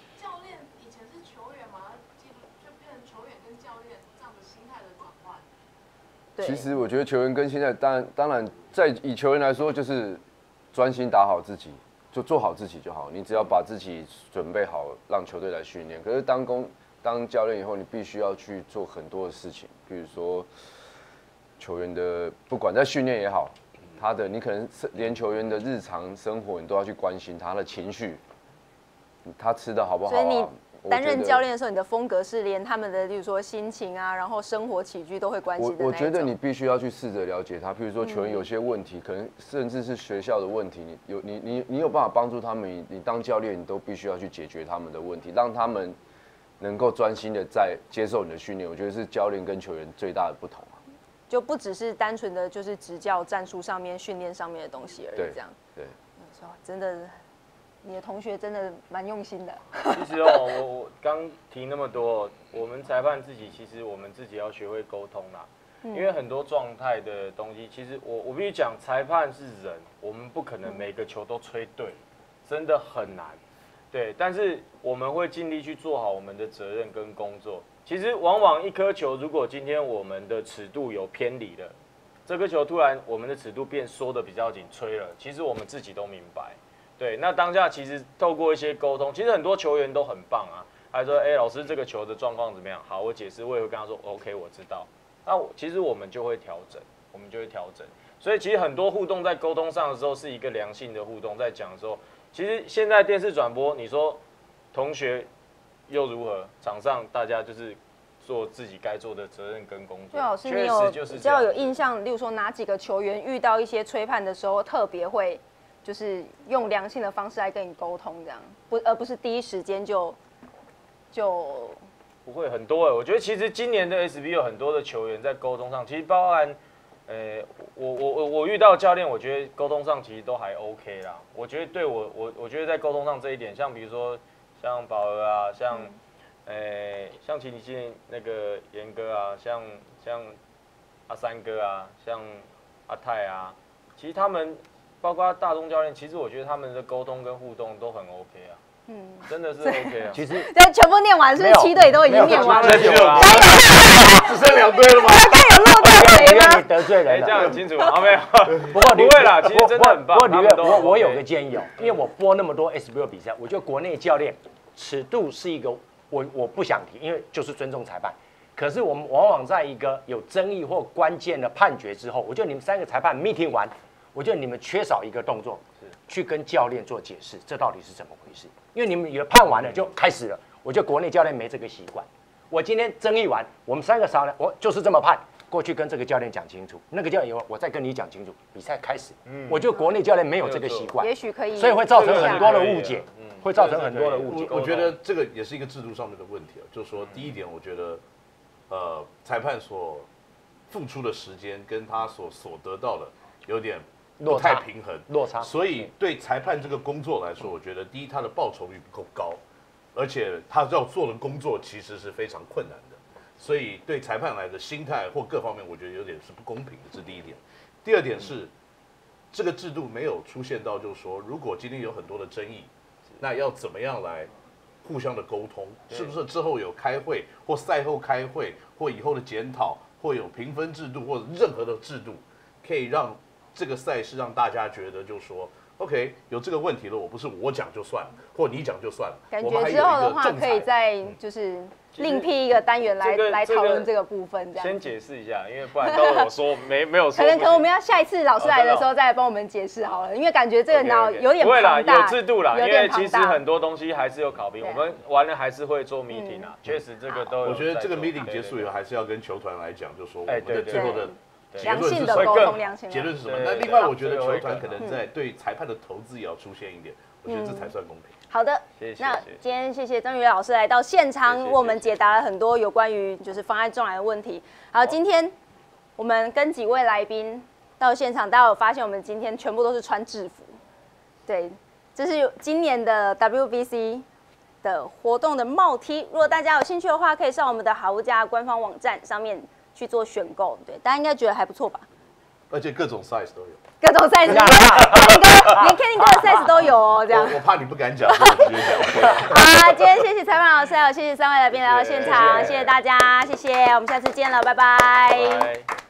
其实我觉得球员跟现在当然以球员来说，就是专心打好自己，就做好自己就好。你只要把自己准备好，让球队来训练。可是当教练以后，你必须要去做很多的事情，比如说球员的不管在训练也好，你可能连球员的日常生活你都要去关心他的情绪，他吃的好不好啊？ 所以你担任教练的时候，你的风格是连他们的，例如说心情啊，然后生活起居都会关心的那一种。 我觉得你必须要去试着了解他，譬如说球员有些问题，可能甚至是学校的问题，你有办法帮助他们，你当教练你都必须要去解决他们的问题，让他们能够专心的在接受你的训练。我觉得是教练跟球员最大的不同啊。 就不只是单纯的就是执教战术上面、训练上面的东西而已，这样。 对。 真的。你的同学真的蛮用心的。 其实我刚提那么多，我们裁判自己其实我们自己要学会沟通啦，因为很多状态的东西，其实我必须讲，裁判是人，我们不可能每个球都吹对，真的很难。对，但是我们会尽力去做好我们的责任跟工作。其实往往一颗球，如果今天我们的尺度有偏离了，这颗球突然我们的尺度变缩的比较紧，吹了，其实我们自己都明白。对，那当下其实透过一些沟通，其实很多球员都很棒啊， 还说，哎，老师这个球的状况怎么样？好，我解释，我也会跟他说 ，OK， 我知道。那其实我们就会调整，所以其实很多互动在沟通上的时候是一个良性的互动，在讲的时候，其实现在电视转播，你说同学又如何？场上大家就是做自己该做的责任跟工作。 对，老师，你有比较有印象，例如说哪几个球员遇到一些吹判的时候，特别会就是用良性的方式来跟你沟通，这样而不是第一时间就不会很多。我觉得其实今年的 SB 有很多的球员在沟通上，其实包含我遇到教练，我觉得沟通上其实都还 OK 啦。我觉得对我觉得在沟通上这一点，像比如说像宝儿啊，像齐尼基那个严哥啊，像阿三哥啊，像阿泰啊，其实他们包括大东教练，其实我觉得他们的沟通跟互动都很 OK 啊。真的是 OK 啊。 其实对，全部念完，是不是7队都已经念完了？ 只剩2队了吗？ 看有漏掉谁吗？ 你得罪人了， 这样很清楚吗？没有。 不过不会啦，其实真的很棒。 不过吕月，我有个建议哦，因为我播那么多 SBL 比赛，我觉得国内教练尺度是一个我不想提，因为就是尊重裁判。可是我们往往在一个有争议或关键的判决之后，我觉得你们3个裁判 meeting 完，我觉得你们缺少一个动作，去跟教练做解释，这到底是怎么回事？因为你们以为判完了就开始了，我觉得国内教练没这个习惯。我今天争议完，我们3个商量，我就是这么判，过去跟这个教练讲清楚，那个教练以后我再跟你讲清楚，比赛开始。我觉得国内教练没有这个习惯， 也许可以， 所以会造成很多的误解，会造成很多的误解。 我觉得这个也是一个制度上面的问题啊，就是说第一点，我觉得裁判所付出的时间跟他所得到的有点不太平衡落差， 所以对裁判这个工作来说，我觉得第一，他的报酬率不够高，而且他要做的工作其实是非常困难的，所以对裁判来的心态或各方面，我觉得有点是不公平的，这是第一点。第二点是，这个制度没有出现到，就是说，如果今天有很多的争议，那要怎么样来互相的沟通？是不是之后有开会，或赛后开会，或以后的检讨，或有评分制度，或者任何的制度，可以让这个赛事让大家觉得，就是说 ，OK， 有这个问题了，我不是我讲就算了，或你讲就算了。 感觉之后的话，可以再就是另辟一个单元来讨论这个部分，这样。 先解释一下，因为不然到时候我说没有说。 可能我们要下一次老师来的时候再来帮我们解释好了，因为感觉这个脑有点庞大。 有制度啦，因为其实很多东西还是有考评，我们完了还是会做 meeting 啊，确实这个都有。 我觉得这个 meeting 结束以后，还是要跟球团来讲，就说我们的最后的。 良性的沟通， 结论是什么？那另外，我觉得球团可能在对裁判的投资也要出现一点，我觉得这才算公平。 好的，那今天谢谢曾宇老师来到现场，为我们解答了很多有关于就是妨碍中篮的问题。好，今天我们跟几位来宾到现场，大家有发现我们今天全部都是穿制服，对，这是今年的 WBC 的活动的帽 T。如果大家有兴趣的话，可以上我们的好物家官方网站上面去做选购，对，大家应该觉得还不错吧？ 而且各种 size 都有， 各种 size， 连 Kenny 哥的 size 都有哦，这样。 我怕你不敢讲，我直接讲。 好，今天谢谢裁判老师，还有谢谢3位来宾来到现场，谢谢大家，谢谢，我们下次见了，拜拜。